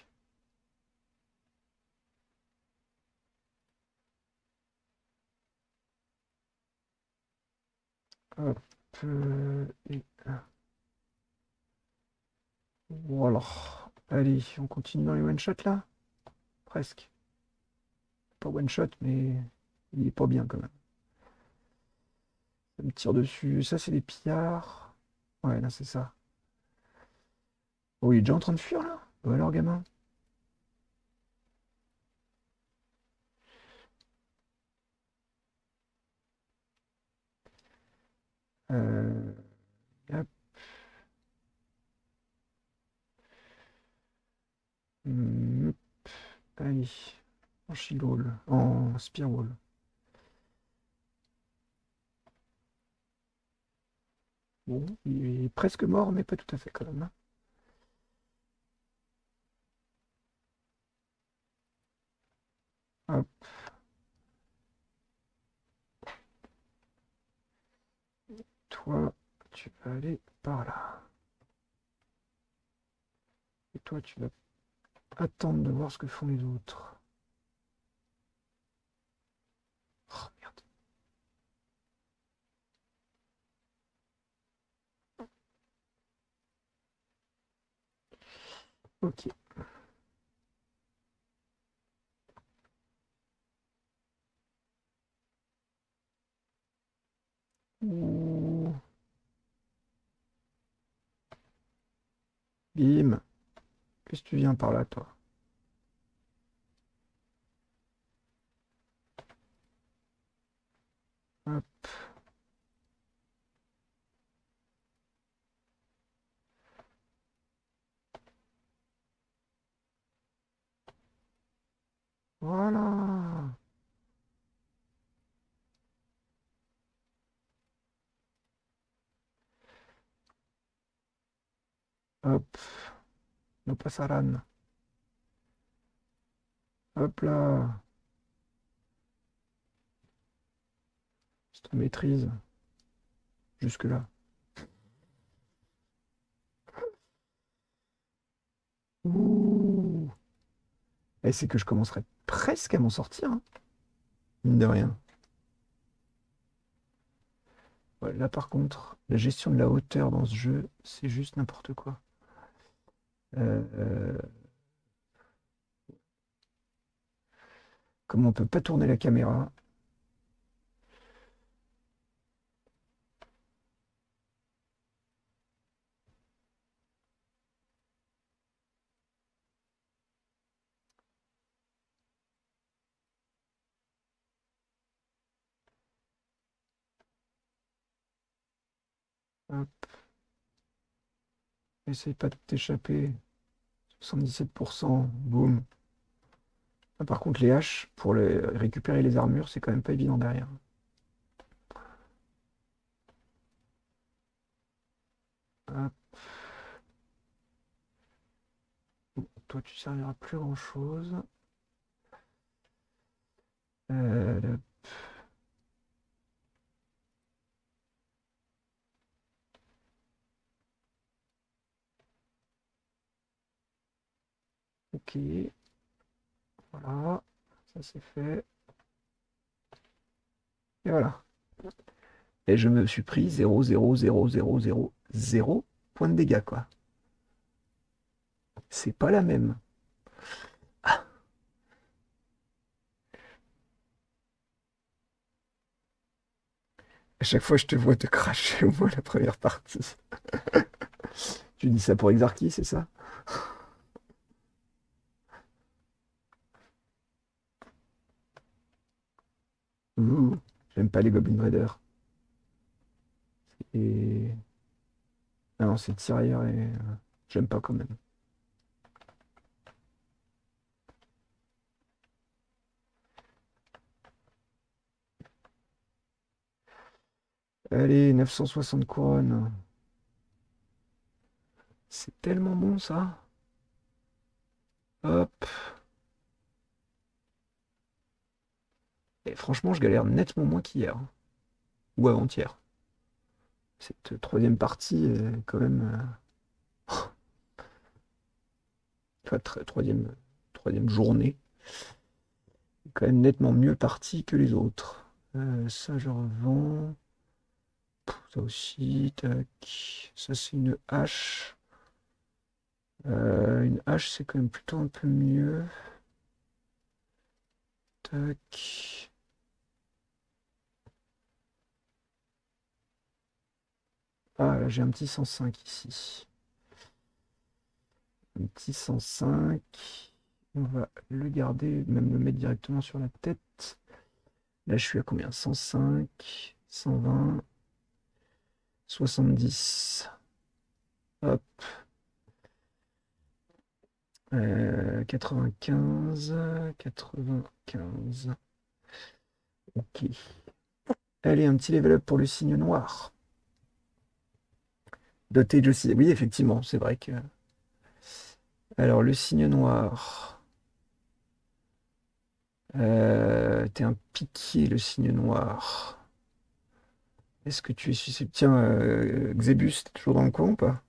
Hop. euh, et... Voilà. Allez, on continue dans les one-shots, là? Presque. Pas one-shot, mais il est pas bien, quand même. Ça me tire dessus. Ça, c'est des pillards. Ouais, là, c'est ça. Oh, il est déjà en train de fuir, là? Bah alors, gamin. Euh... Hop. Hum, Allez. En Shigall. En Spearwall. Bon, il est presque mort, mais pas tout à fait, quand même, hein. Hop. Toi, tu vas aller par là. Et toi, tu vas attendre de voir ce que font les autres. Ok. Ouh. Bim. Qu'est-ce que tu viens par là, toi? Hop. Voilà. Hop. No pasarán. Hop là. Je te maîtrise. Jusque-là. Ouh. Et c'est que je commencerai presque à m'en sortir, hein, mine de rien. Ouais, là, par contre, la gestion de la hauteur dans ce jeu, c'est juste n'importe quoi. Euh, euh, Comme on peut pas tourner la caméra. Hop. Essaye pas de t'échapper. soixante-dix-sept pour cent. Boum. Ah, par contre, les haches, pour les- récupérer les armures, c'est quand même pas évident derrière. Hop. Bon, toi, tu serviras plus grand-chose. Euh, ok. Voilà. Ça, c'est fait. Et voilà. Et je me suis pris zéro zéro zéro zéro zéro zéro points de dégâts, quoi. C'est pas la même. À chaque fois, je te vois te cracher au moins la première partie. Tu dis ça pour Exarchy, c'est ça? Ouh, j'aime pas les Goblin Raiders. Et... Ah non, c'est tirailleur et... euh, j'aime pas quand même. Allez, neuf cent soixante couronnes. C'est tellement bon, ça. Hop. Et franchement, je galère nettement moins qu'hier, hein. Ou avant-hier. Cette troisième partie est quand même... euh, Enfin, tr- troisième, troisième journée, est quand même nettement mieux partie que les autres. Euh, ça, je revends. Ça aussi, tac. Ça, c'est une hache. Euh, une hache, c'est quand même plutôt un peu mieux. Tac. Ah, là, j'ai un petit cent cinq ici. Un petit cent cinq. On va le garder, même le mettre directement sur la tête. Là, je suis à combien? cent cinq, cent vingt, soixante-dix. Hop. Euh, quatre-vingt-quinze, quatre-vingt-quinze. Ok. Allez, un petit level up pour le signe noir. Doté de aussi. Oui, effectivement, c'est vrai que. Alors, le signe noir. Euh, t'es un piquier, le signe noir. Est-ce que tu es susceptible? Tiens, euh, Xébus, t'es toujours dans le coin ou pas?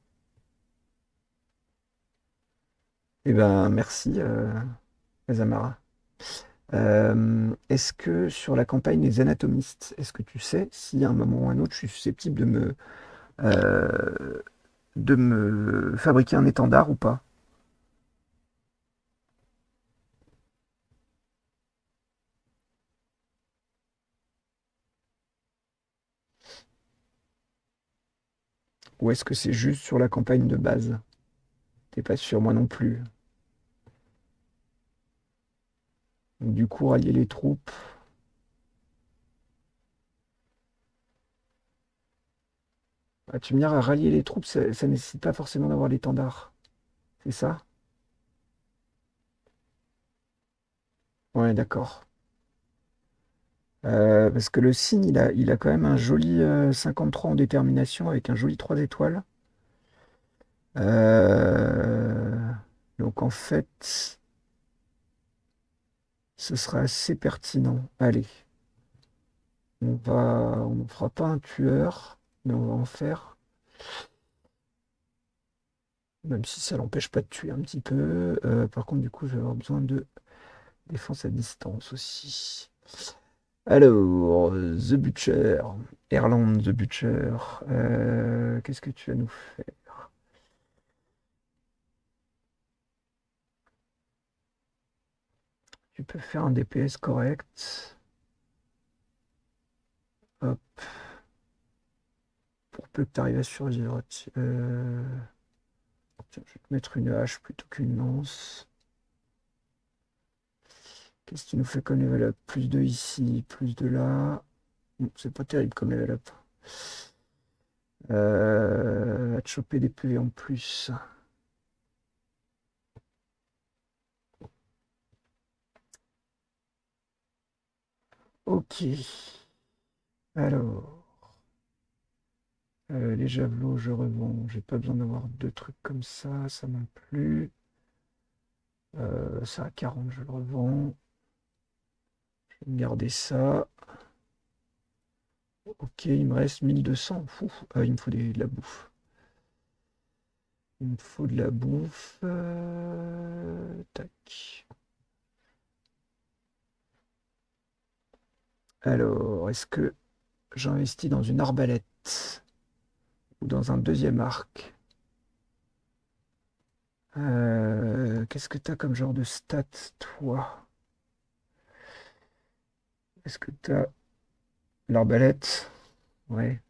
Eh ben, merci, euh, Azamara. Euh, est-ce que sur la campagne des anatomistes, est-ce que tu sais si à un moment ou un autre je suis susceptible de me, euh, de me fabriquer un étendard ou pas? Ou est-ce que c'est juste sur la campagne de base? T'es pas sûr, moi non plus. Donc, du coup, rallier les troupes. Ah, tu me diras, rallier les troupes, ça, ça nécessite pas forcément d'avoir l'étendard. C'est ça? Ouais, d'accord. Euh, parce que le signe, il a, il a quand même un joli euh, cinquante-trois en détermination avec un joli trois étoiles. Euh, donc en fait, ce sera assez pertinent. Allez, on va, on ne fera pas un tueur, mais on va en faire. Même si ça l'empêche pas de tuer un petit peu. Euh, par contre, du coup, je vais avoir besoin de défense à distance aussi. Alors, The Butcher, Erland The Butcher, euh, qu'est-ce que tu vas nous faire? Tu peux faire un D P S correct. Hop, pour peu que tu arrives à survivre. Euh, tiens, je vais te mettre une hache plutôt qu'une lance. Qu'est-ce qui nous fait comme level up? Plus de ici, plus de là. Bon, c'est pas terrible comme level up. Euh, à te choper des P V en plus. Ok. Alors, euh, les javelots, je revends. J'ai pas besoin d'avoir deux trucs comme ça, ça non plus. Euh, ça à quarante, je le revends. Je vais me garder ça. Ok, il me reste mille deux cents. Fou. Ah, il me faut des- de la bouffe. Il me faut de la bouffe. Euh, tac. Alors, est-ce que j'investis dans une arbalète ou dans un deuxième arc? Euh, qu'est-ce que tu as comme genre de stats, toi? Est-ce que tu as l'arbalète? Ouais.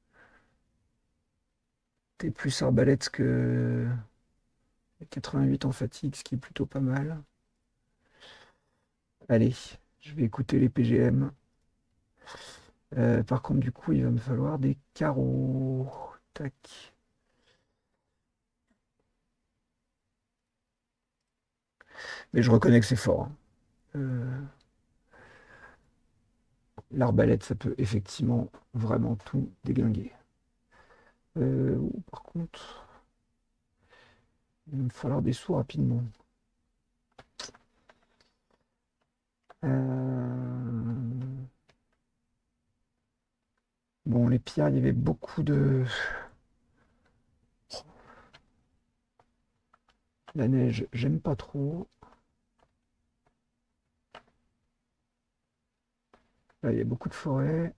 T'es plus arbalète que quatre-vingt-huit en fatigue, ce qui est plutôt pas mal. Allez, je vais écouter les P G M. Euh, par contre, du coup, il va me falloir des carreaux. Tac. Mais je reconnais que c'est fort, hein. Euh, l'arbalète, ça peut effectivement vraiment tout déglinguer. Euh, oh, par contre, il va me falloir des sous rapidement. Euh, Bon, les pierres, il y avait beaucoup de... La neige, j'aime pas trop. Là, il y a beaucoup de forêts.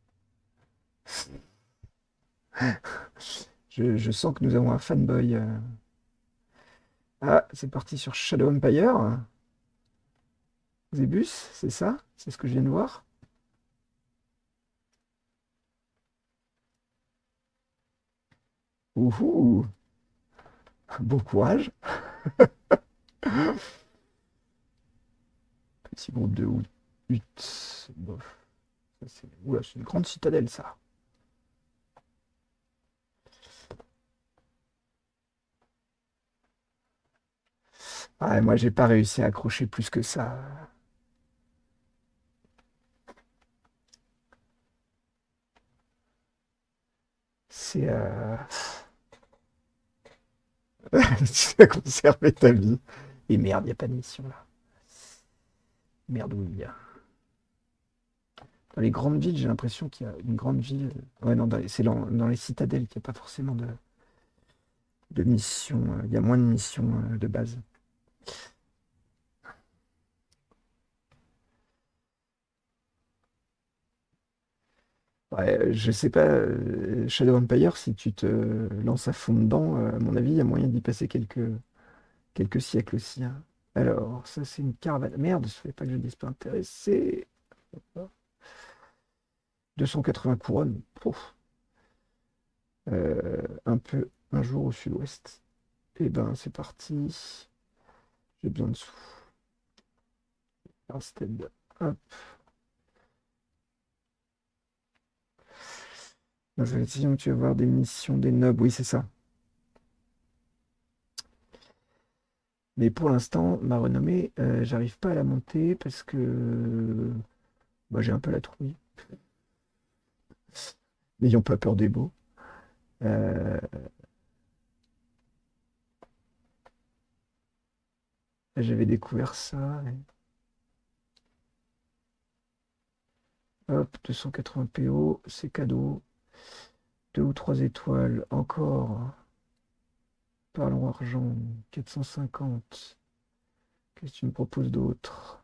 Je, je sens que nous avons un fanboy. euh. Ah, c'est parti sur Shadow Empire. Zebus, c'est ça? C'est ce que je viens de voir? Ouhou! Bon courage. Petit groupe de huit. Bof. Ça, c'est Oula, c'est une grande citadelle, ça. Ah, moi, j'ai pas réussi à accrocher plus que ça. C'est... Euh... tu as conservé ta vie. Et merde, il n'y a pas de mission, là. Merdouille. Dans les grandes villes, j'ai l'impression qu'il y a une grande ville. Ouais, non, dans les- c'est dans, dans les citadelles qu'il n'y a pas forcément de, de missions. euh, Il y a moins de missions euh, de base. Ouais, je sais pas, euh, Shadow Empire, si tu te lances à fond dedans, euh, à mon avis, il y a moyen d'y passer quelques, quelques siècles aussi, hein. Alors, ça, c'est une caravane. Merde, je ne savais pas que je dis pas intéressé. deux cent quatre-vingts couronnes. Pouf. euh, un peu un jour au sud-ouest. Et ben c'est parti. J'ai besoin de sous. Instead. Hop. Dans cette décision, tu vas avoir des missions, des nobs. Oui, c'est ça. Mais pour l'instant, ma renommée, euh, j'arrive pas à la monter parce que bah, j'ai un peu la trouille. N'ayons pas peur des mots. Euh, J'avais découvert ça. Et hop, deux cent quatre-vingts P O, c'est cadeau. Deux ou trois étoiles encore. Parlons argent, quatre cent cinquante. Qu'est-ce que tu me proposes d'autre?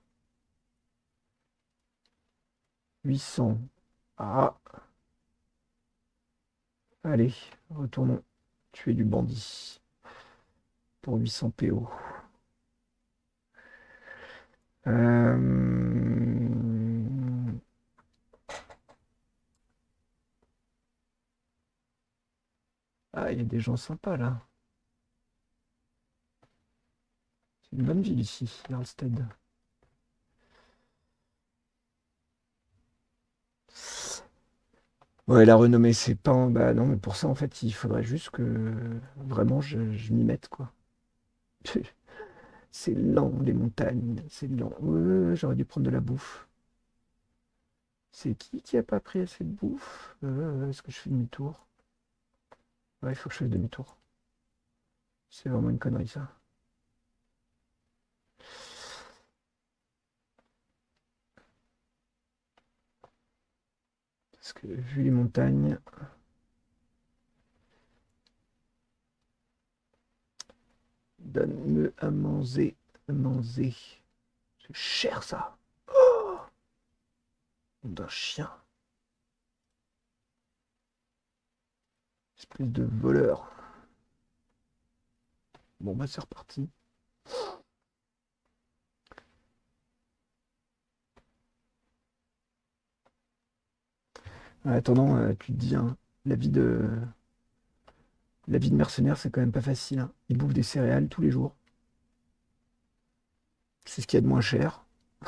huit cents. Ah, allez, retournons tuer du bandit pour huit cents P O. Euh, Ah, il y a des gens sympas là. C'est une bonne ville ici, Jarlstead. Ouais, la renommée, c'est pas... un- Bah non, mais pour ça, en fait, il faudrait juste que vraiment je, je m'y mette, quoi. C'est lent, les montagnes, c'est lent. Ouais, j'aurais dû prendre de la bouffe. C'est qui qui a pas pris assez de bouffe? Euh, Est-ce que je fais demi-tour? Ouais, il faut que je fasse demi-tour. C'est vraiment une connerie, ça. Parce que vu les montagnes... Donne-me à manger, à manger. C'est cher, ça. Oh, nom d'un chien. Espèce de voleur. Bon, bah, c'est reparti. En attendant, euh, tu te dis, hein, la vie de, la vie de mercenaire, c'est quand même pas facile, hein. Ils bouffent des céréales tous les jours. C'est ce qu'il y a de moins cher.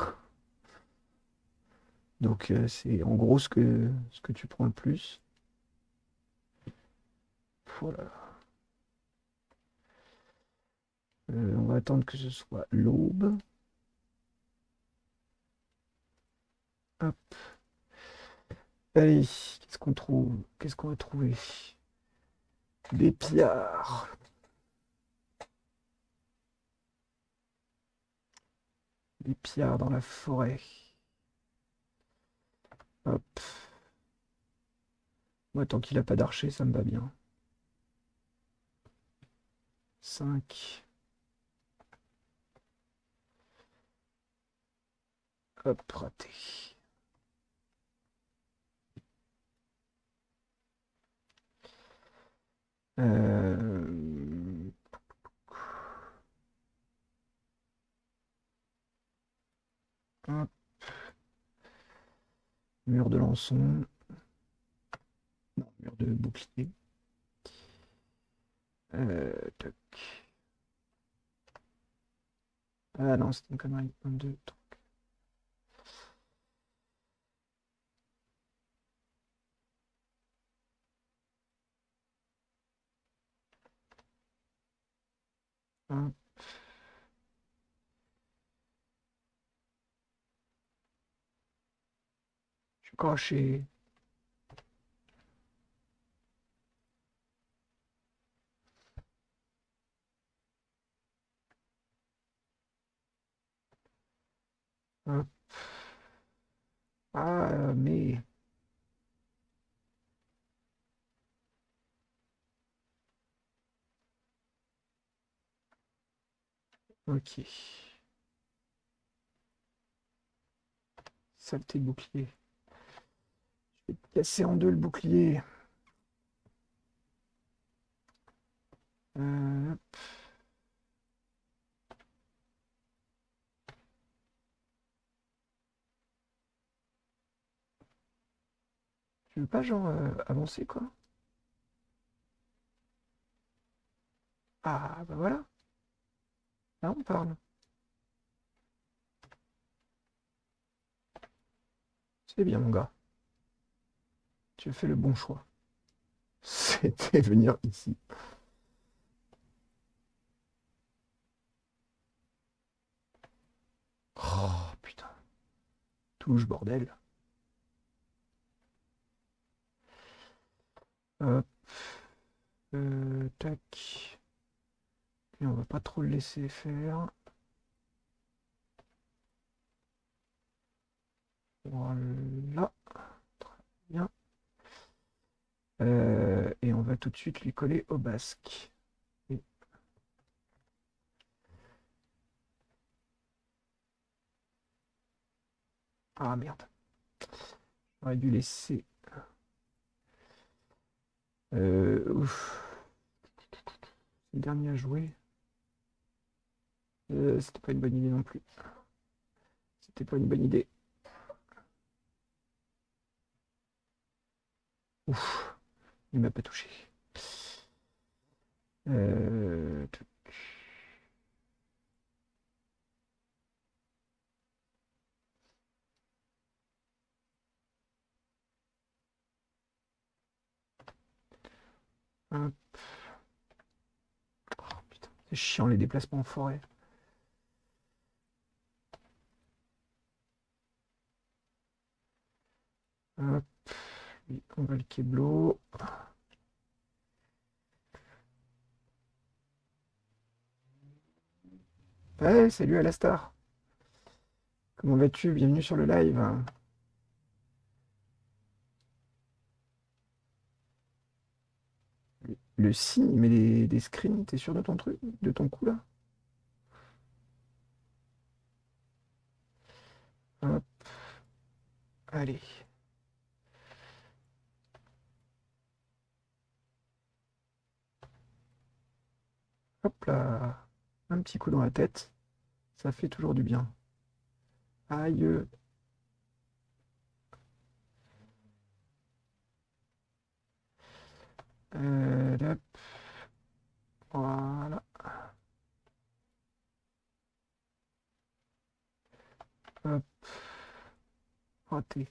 Donc, euh, c'est en gros ce que, ce que tu prends le plus. Voilà. Euh, on va attendre que ce soit l'aube. Hop. Allez, qu'est-ce qu'on trouve? Qu'est-ce qu'on va trouver? Des pillards. Des pillards dans la forêt. Hop. Moi, tant qu'il a pas d'archer, ça me va bien. cinq. Hop, raté. Euh, hop, mur de lançon. Non, mur de bouclier. Euh, toc. Ah non, c'est une connerie. Un, deux, trois. Hop, je suis craché. Hop. Ah, mais... Ok. Saleté de bouclier. Je vais te casser en deux le bouclier. Euh, hop. Tu veux pas, genre, euh, avancer, quoi? Ah, bah voilà. Là, on parle. C'est bien, mon gars. Tu as fait le bon choix. C'était venir ici. Oh, putain. Touche, bordel. Hop. Euh, tac. Et on va pas trop le laisser faire. Voilà. Très bien. Euh, et on va tout de suite lui coller au basque. Et- Ah merde. J'aurais dû laisser. Euh, ouf. Le dernier à jouer. Euh, c'était pas une bonne idée non plus. C'était pas une bonne idée. Ouf. Il m'a pas touché. Euh, tac. Hop. Oh, putain, c'est chiant les déplacements en forêt. Hop. Lui, on va le keblo. Ouais, salut Alastar. Comment vas-tu? Bienvenue sur le live. Le signe, il met des, des screens, t'es sûr de ton truc, de ton coup là? Hop, allez. Hop là. Un petit coup dans la tête. Ça fait toujours du bien. Aïe. Euh, hop, voilà. Hop, raté.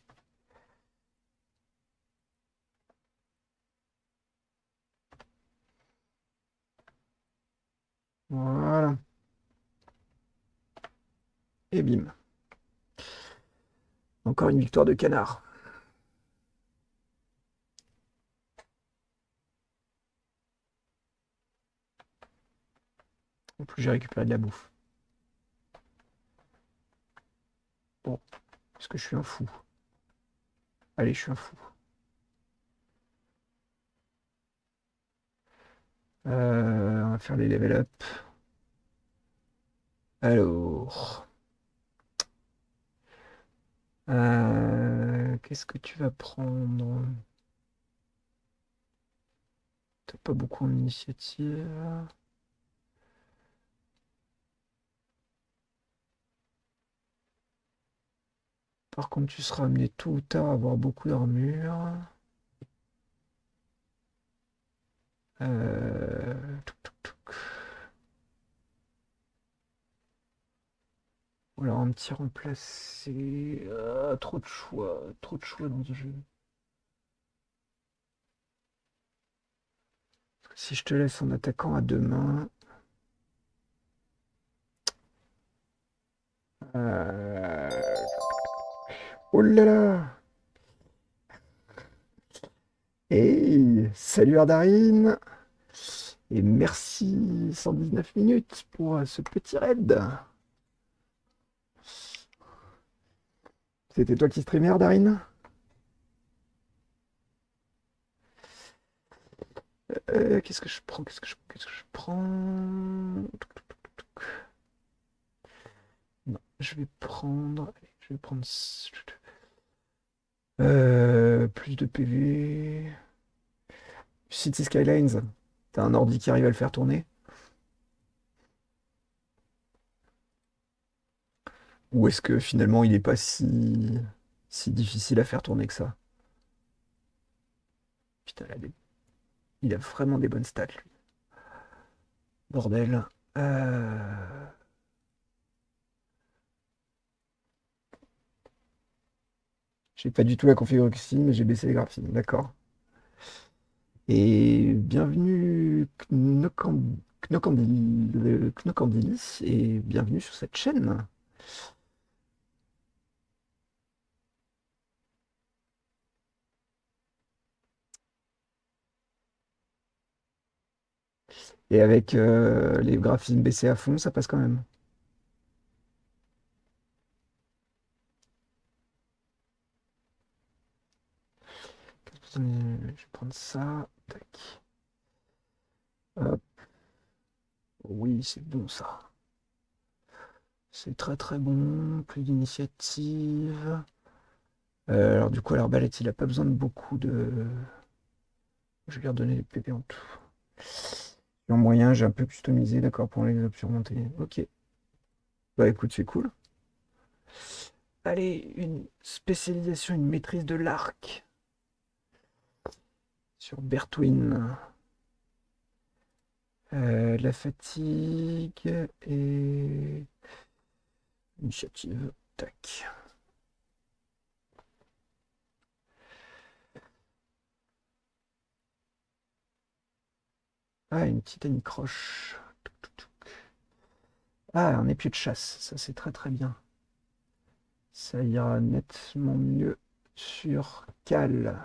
Voilà. Et bim. Encore une victoire de canard. En plus, j'ai récupéré de la bouffe. Bon, est-ce que je suis un fou? Allez, je suis un fou. Euh, on va faire les level up. Alors, euh, qu'est-ce que tu vas prendre? T'as pas beaucoup en initiative. Par contre, tu seras amené tôt ou tard à avoir beaucoup d'armure. Euh, touc, touc, touc. Ou alors un petit remplacé. Ah, trop de choix, trop de choix dans ce jeu. Si je te laisse en attaquant à deux mains. Euh, Oh là là! Hey, salut Ardarine! Et merci cent dix-neuf minutes pour euh, ce petit raid. C'était toi qui streamais Ardarine? Euh, qu'est-ce que je prends? Qu'est-ce que je, qu'est-ce que je prends? Non, je vais prendre. Allez, je vais prendre. Euh, plus de P V. City Skylines. T'as un ordi qui arrive à le faire tourner? Ou est-ce que finalement il n'est pas si, si difficile à faire tourner que ça? Putain, il a, des- il a vraiment des bonnes stats, lui. Bordel. Euh, J'ai pas du tout la configuration, mais j'ai baissé les graphismes. D'accord. Et bienvenue Knocam- Knocandil- Knocandilis et bienvenue sur cette chaîne. Et avec euh, les graphismes baissés à fond, ça passe quand même. Attendez, je vais prendre ça. Tac. Hop. Oui, c'est bon ça. C'est très très bon. Plus d'initiative. Euh, alors du coup, l'arbalète, il a pas besoin de beaucoup de... Je vais lui redonner les P P en tout. En moyen, j'ai un peu customisé, d'accord, pour les options montées. Ok. Bah écoute, c'est cool. Allez, une spécialisation, une maîtrise de l'arc sur Bertwin. Euh, la fatigue et initiative. Tac. Ah, une petite anicroche. Ah, un épieu de chasse. Ça, c'est très très bien. Ça ira nettement mieux sur Cal.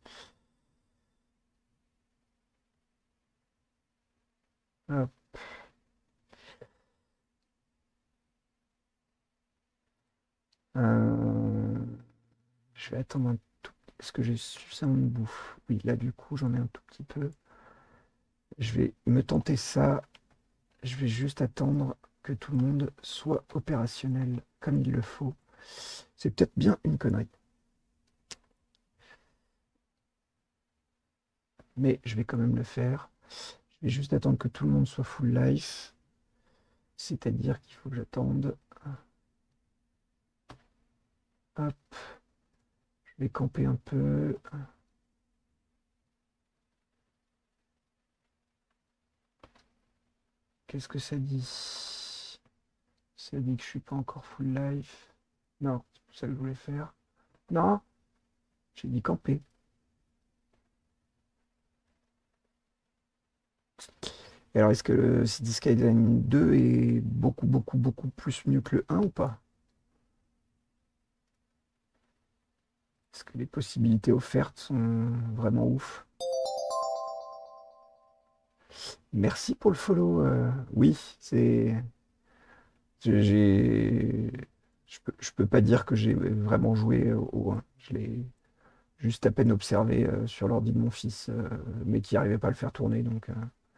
Hop. Euh, Je vais attendre un tout. Est-ce que j'ai suffisamment de bouffe? Oui, là, du coup, j'en ai un tout petit peu. Je vais me tenter ça. Je vais juste attendre que tout le monde soit opérationnel comme il le faut. C'est peut-être bien une connerie. Mais je vais quand même le faire. Je vais juste attendre que tout le monde soit full life. C'est-à-dire qu'il faut que j'attende. Hop, je vais camper un peu. Qu'est-ce que ça dit? Ça dit que je suis pas encore full life. Non, c'est ça que je voulais faire. Non, j'ai dit camper. Et alors, est-ce que le City Skyline deux est beaucoup, beaucoup, beaucoup plus mieux que le un ou pas? Est-ce que les possibilités offertes sont vraiment ouf? Merci pour le follow. euh, oui, c'est. j'ai- j'ai- Je peux, je peux pas dire que j'ai vraiment joué au au un. Je l'ai juste à peine observé euh, sur l'ordi de mon fils, euh, mais qui n'arrivait pas à le faire tourner. Donc, euh.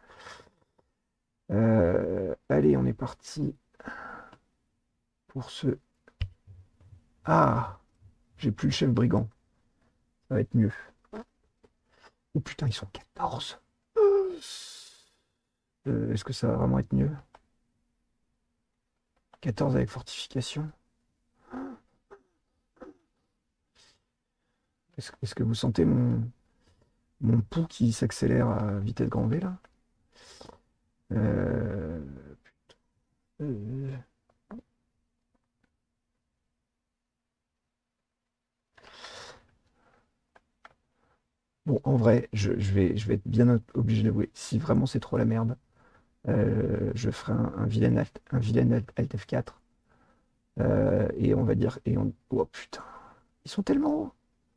Euh, allez, on est parti pour ce. Ah, j'ai plus le chef brigand. Ça va être mieux. Oh putain, ils sont quatorze. Euh, est-ce que ça va vraiment être mieux? quatorze avec fortification. Est-ce est-ce que vous sentez mon, mon pouls qui s'accélère à vitesse grand V là? Euh, euh, Bon, en vrai, je, je vais, je vais être bien obligé d'avouer, si vraiment c'est trop la merde, euh, je ferai un, un vilain alt, un vilain alt, alt F quatre. Euh, et on va dire. Et on... Oh putain, ils sont tellement hauts.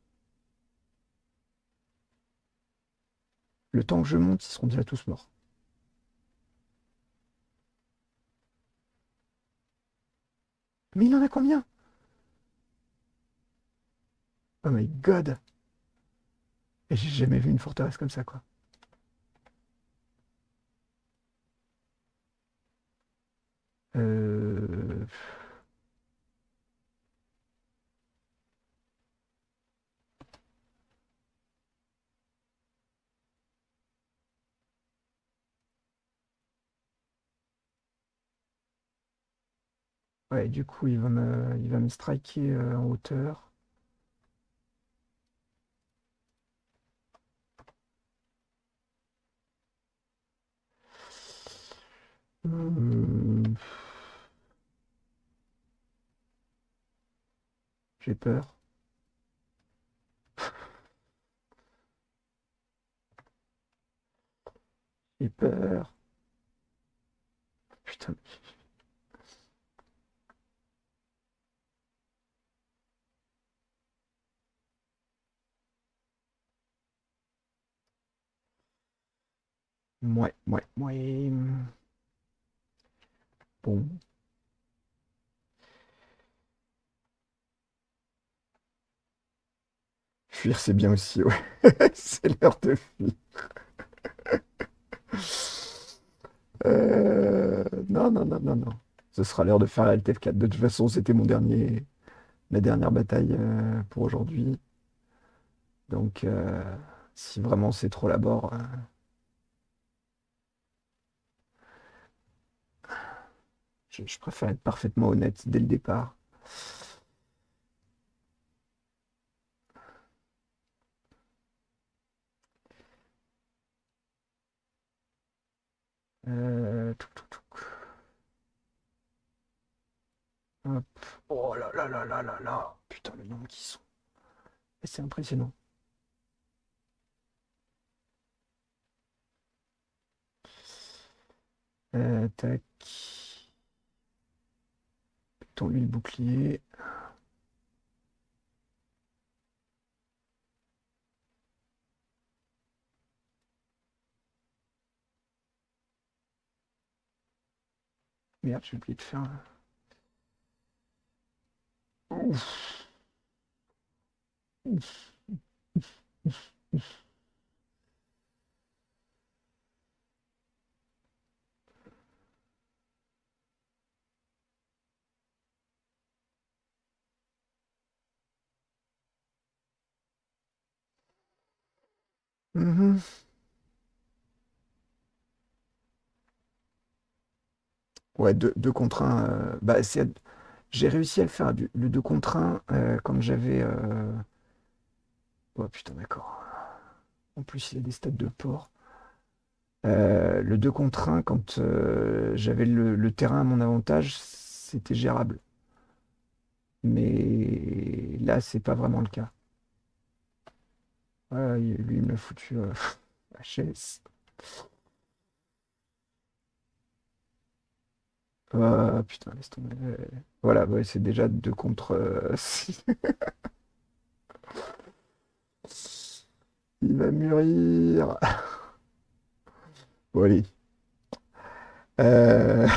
Le temps que je monte, ils seront déjà tous morts. Mais il en a combien? Oh my god! Et j'ai jamais vu une forteresse comme ça, quoi. Euh... Ouais, du coup, il va me, il va me striker euh, en hauteur. Hmm, j'ai peur. J'ai peur. Putain. Ouais, ouais, ouais. Bon. Fuir, c'est bien aussi, ouais. C'est l'heure de fuir. Euh, Non, non, non, non, non. Ce sera l'heure de faire la L T F quatre. De toute façon, c'était mon dernier, ma dernière bataille euh, pour aujourd'hui. Donc, euh, si vraiment c'est trop la bord, euh, je, je préfère être parfaitement honnête dès le départ. Euh, touc, touc, touc. Hop. Oh là là là là là là. Putain, le nombre qui sont. Et c'est impressionnant. Euh, tac. Mettons lui le bouclier. Merde, j'ai oublié de faire. Ouf. Ouf. Mhm. Ouais, deux, deux contre un. euh, bah, c'est- j'ai réussi à le faire, du- le deux contre un euh, quand j'avais. euh, Oh putain, d'accord. En plus, il y a des stades de port. Euh, le deux contre un, quand euh, j'avais le, le terrain à mon avantage, c'était gérable. Mais là, c'est pas vraiment le cas. Ouais, il- lui, il me l'a foutu euh, H S. Ah, putain, laisse tomber. Voilà, ouais, c'est déjà deux contre euh, six. Il va mûrir. Bon, allez. Euh,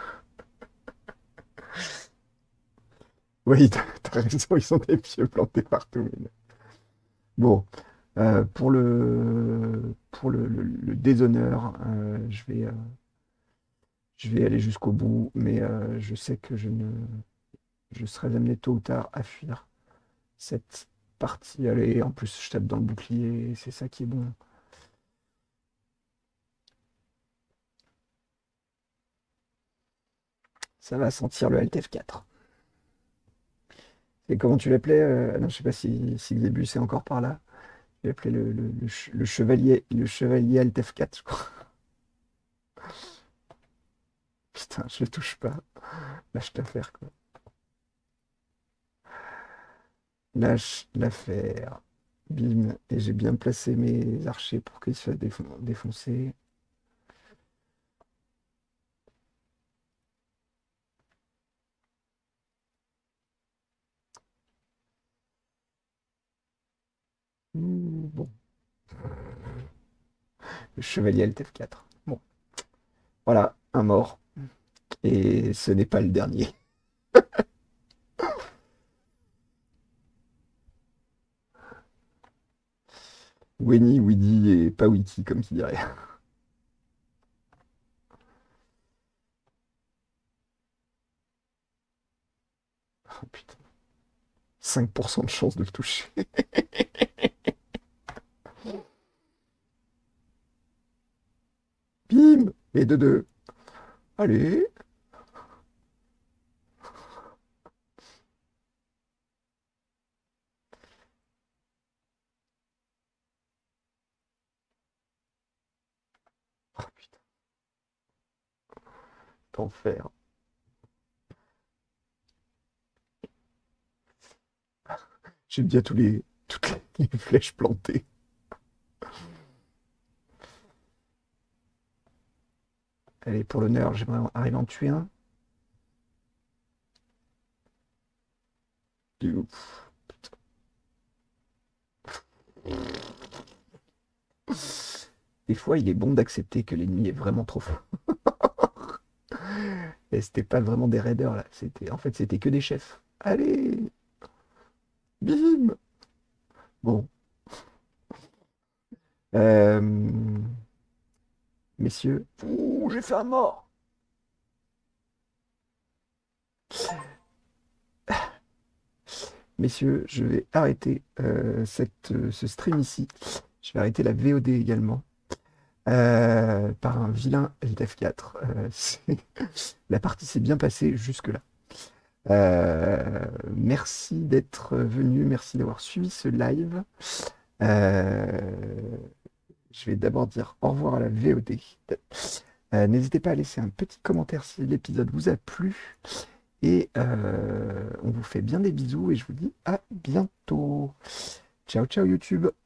Oui, t'as t'as raison, ils ont des pieux plantés partout. mais- Bon, euh, pour le, pour le, le- le déshonneur, euh, je vais, euh, je vais aller jusqu'au bout, mais euh, je sais que je ne, je serai amené tôt ou tard à fuir cette partie. Allez, en plus, je tape dans le bouclier, c'est ça qui est bon. Ça va sentir le L T F quatre. Et comment tu l'appelais? euh, Non, je sais pas si, si Xébus est encore par là. Je l'appelais le, le, le ch- le chevalier, le chevalier L T F quatre, je crois. Putain, je le touche pas. Lâche l'affaire, quoi. Lâche l'affaire. Bim. Et j'ai bien placé mes archers pour qu'ils se fassent défon- défoncer. Ouh, bon, le chevalier L T F quatre. Bon, voilà, un mort. Et ce n'est pas le dernier. Weni, Widi et pas Wiki, comme qui dirait. Oh, putain. cinq pour cent de chance de le toucher. Bim. Et de deux. Allez. Oh, putain. Enfer. J'aime bien tous les, toutes les, les flèches plantées. Allez, pour l'honneur, j'aimerais arriver à en tuer un. Du- Ouf. Des fois, il est bon d'accepter que l'ennemi est vraiment trop fort. Et c'était pas vraiment des raiders là, c'était en fait c'était que des chefs. Allez, bim. Bon, euh, messieurs, ouh, j'ai fait un mort. Messieurs, je vais arrêter euh, cette, euh, ce stream ici. Je vais arrêter la V O D également. Euh, par un vilain L T F quatre. Euh, c'est- la partie s'est bien passée jusque-là. Euh, merci d'être venu, merci d'avoir suivi ce live. Euh, je vais d'abord dire au revoir à la V O D. Euh, n'hésitez pas à laisser un petit commentaire si l'épisode vous a plu. Et euh, on vous fait bien des bisous et je vous dis à bientôt. Ciao, ciao YouTube.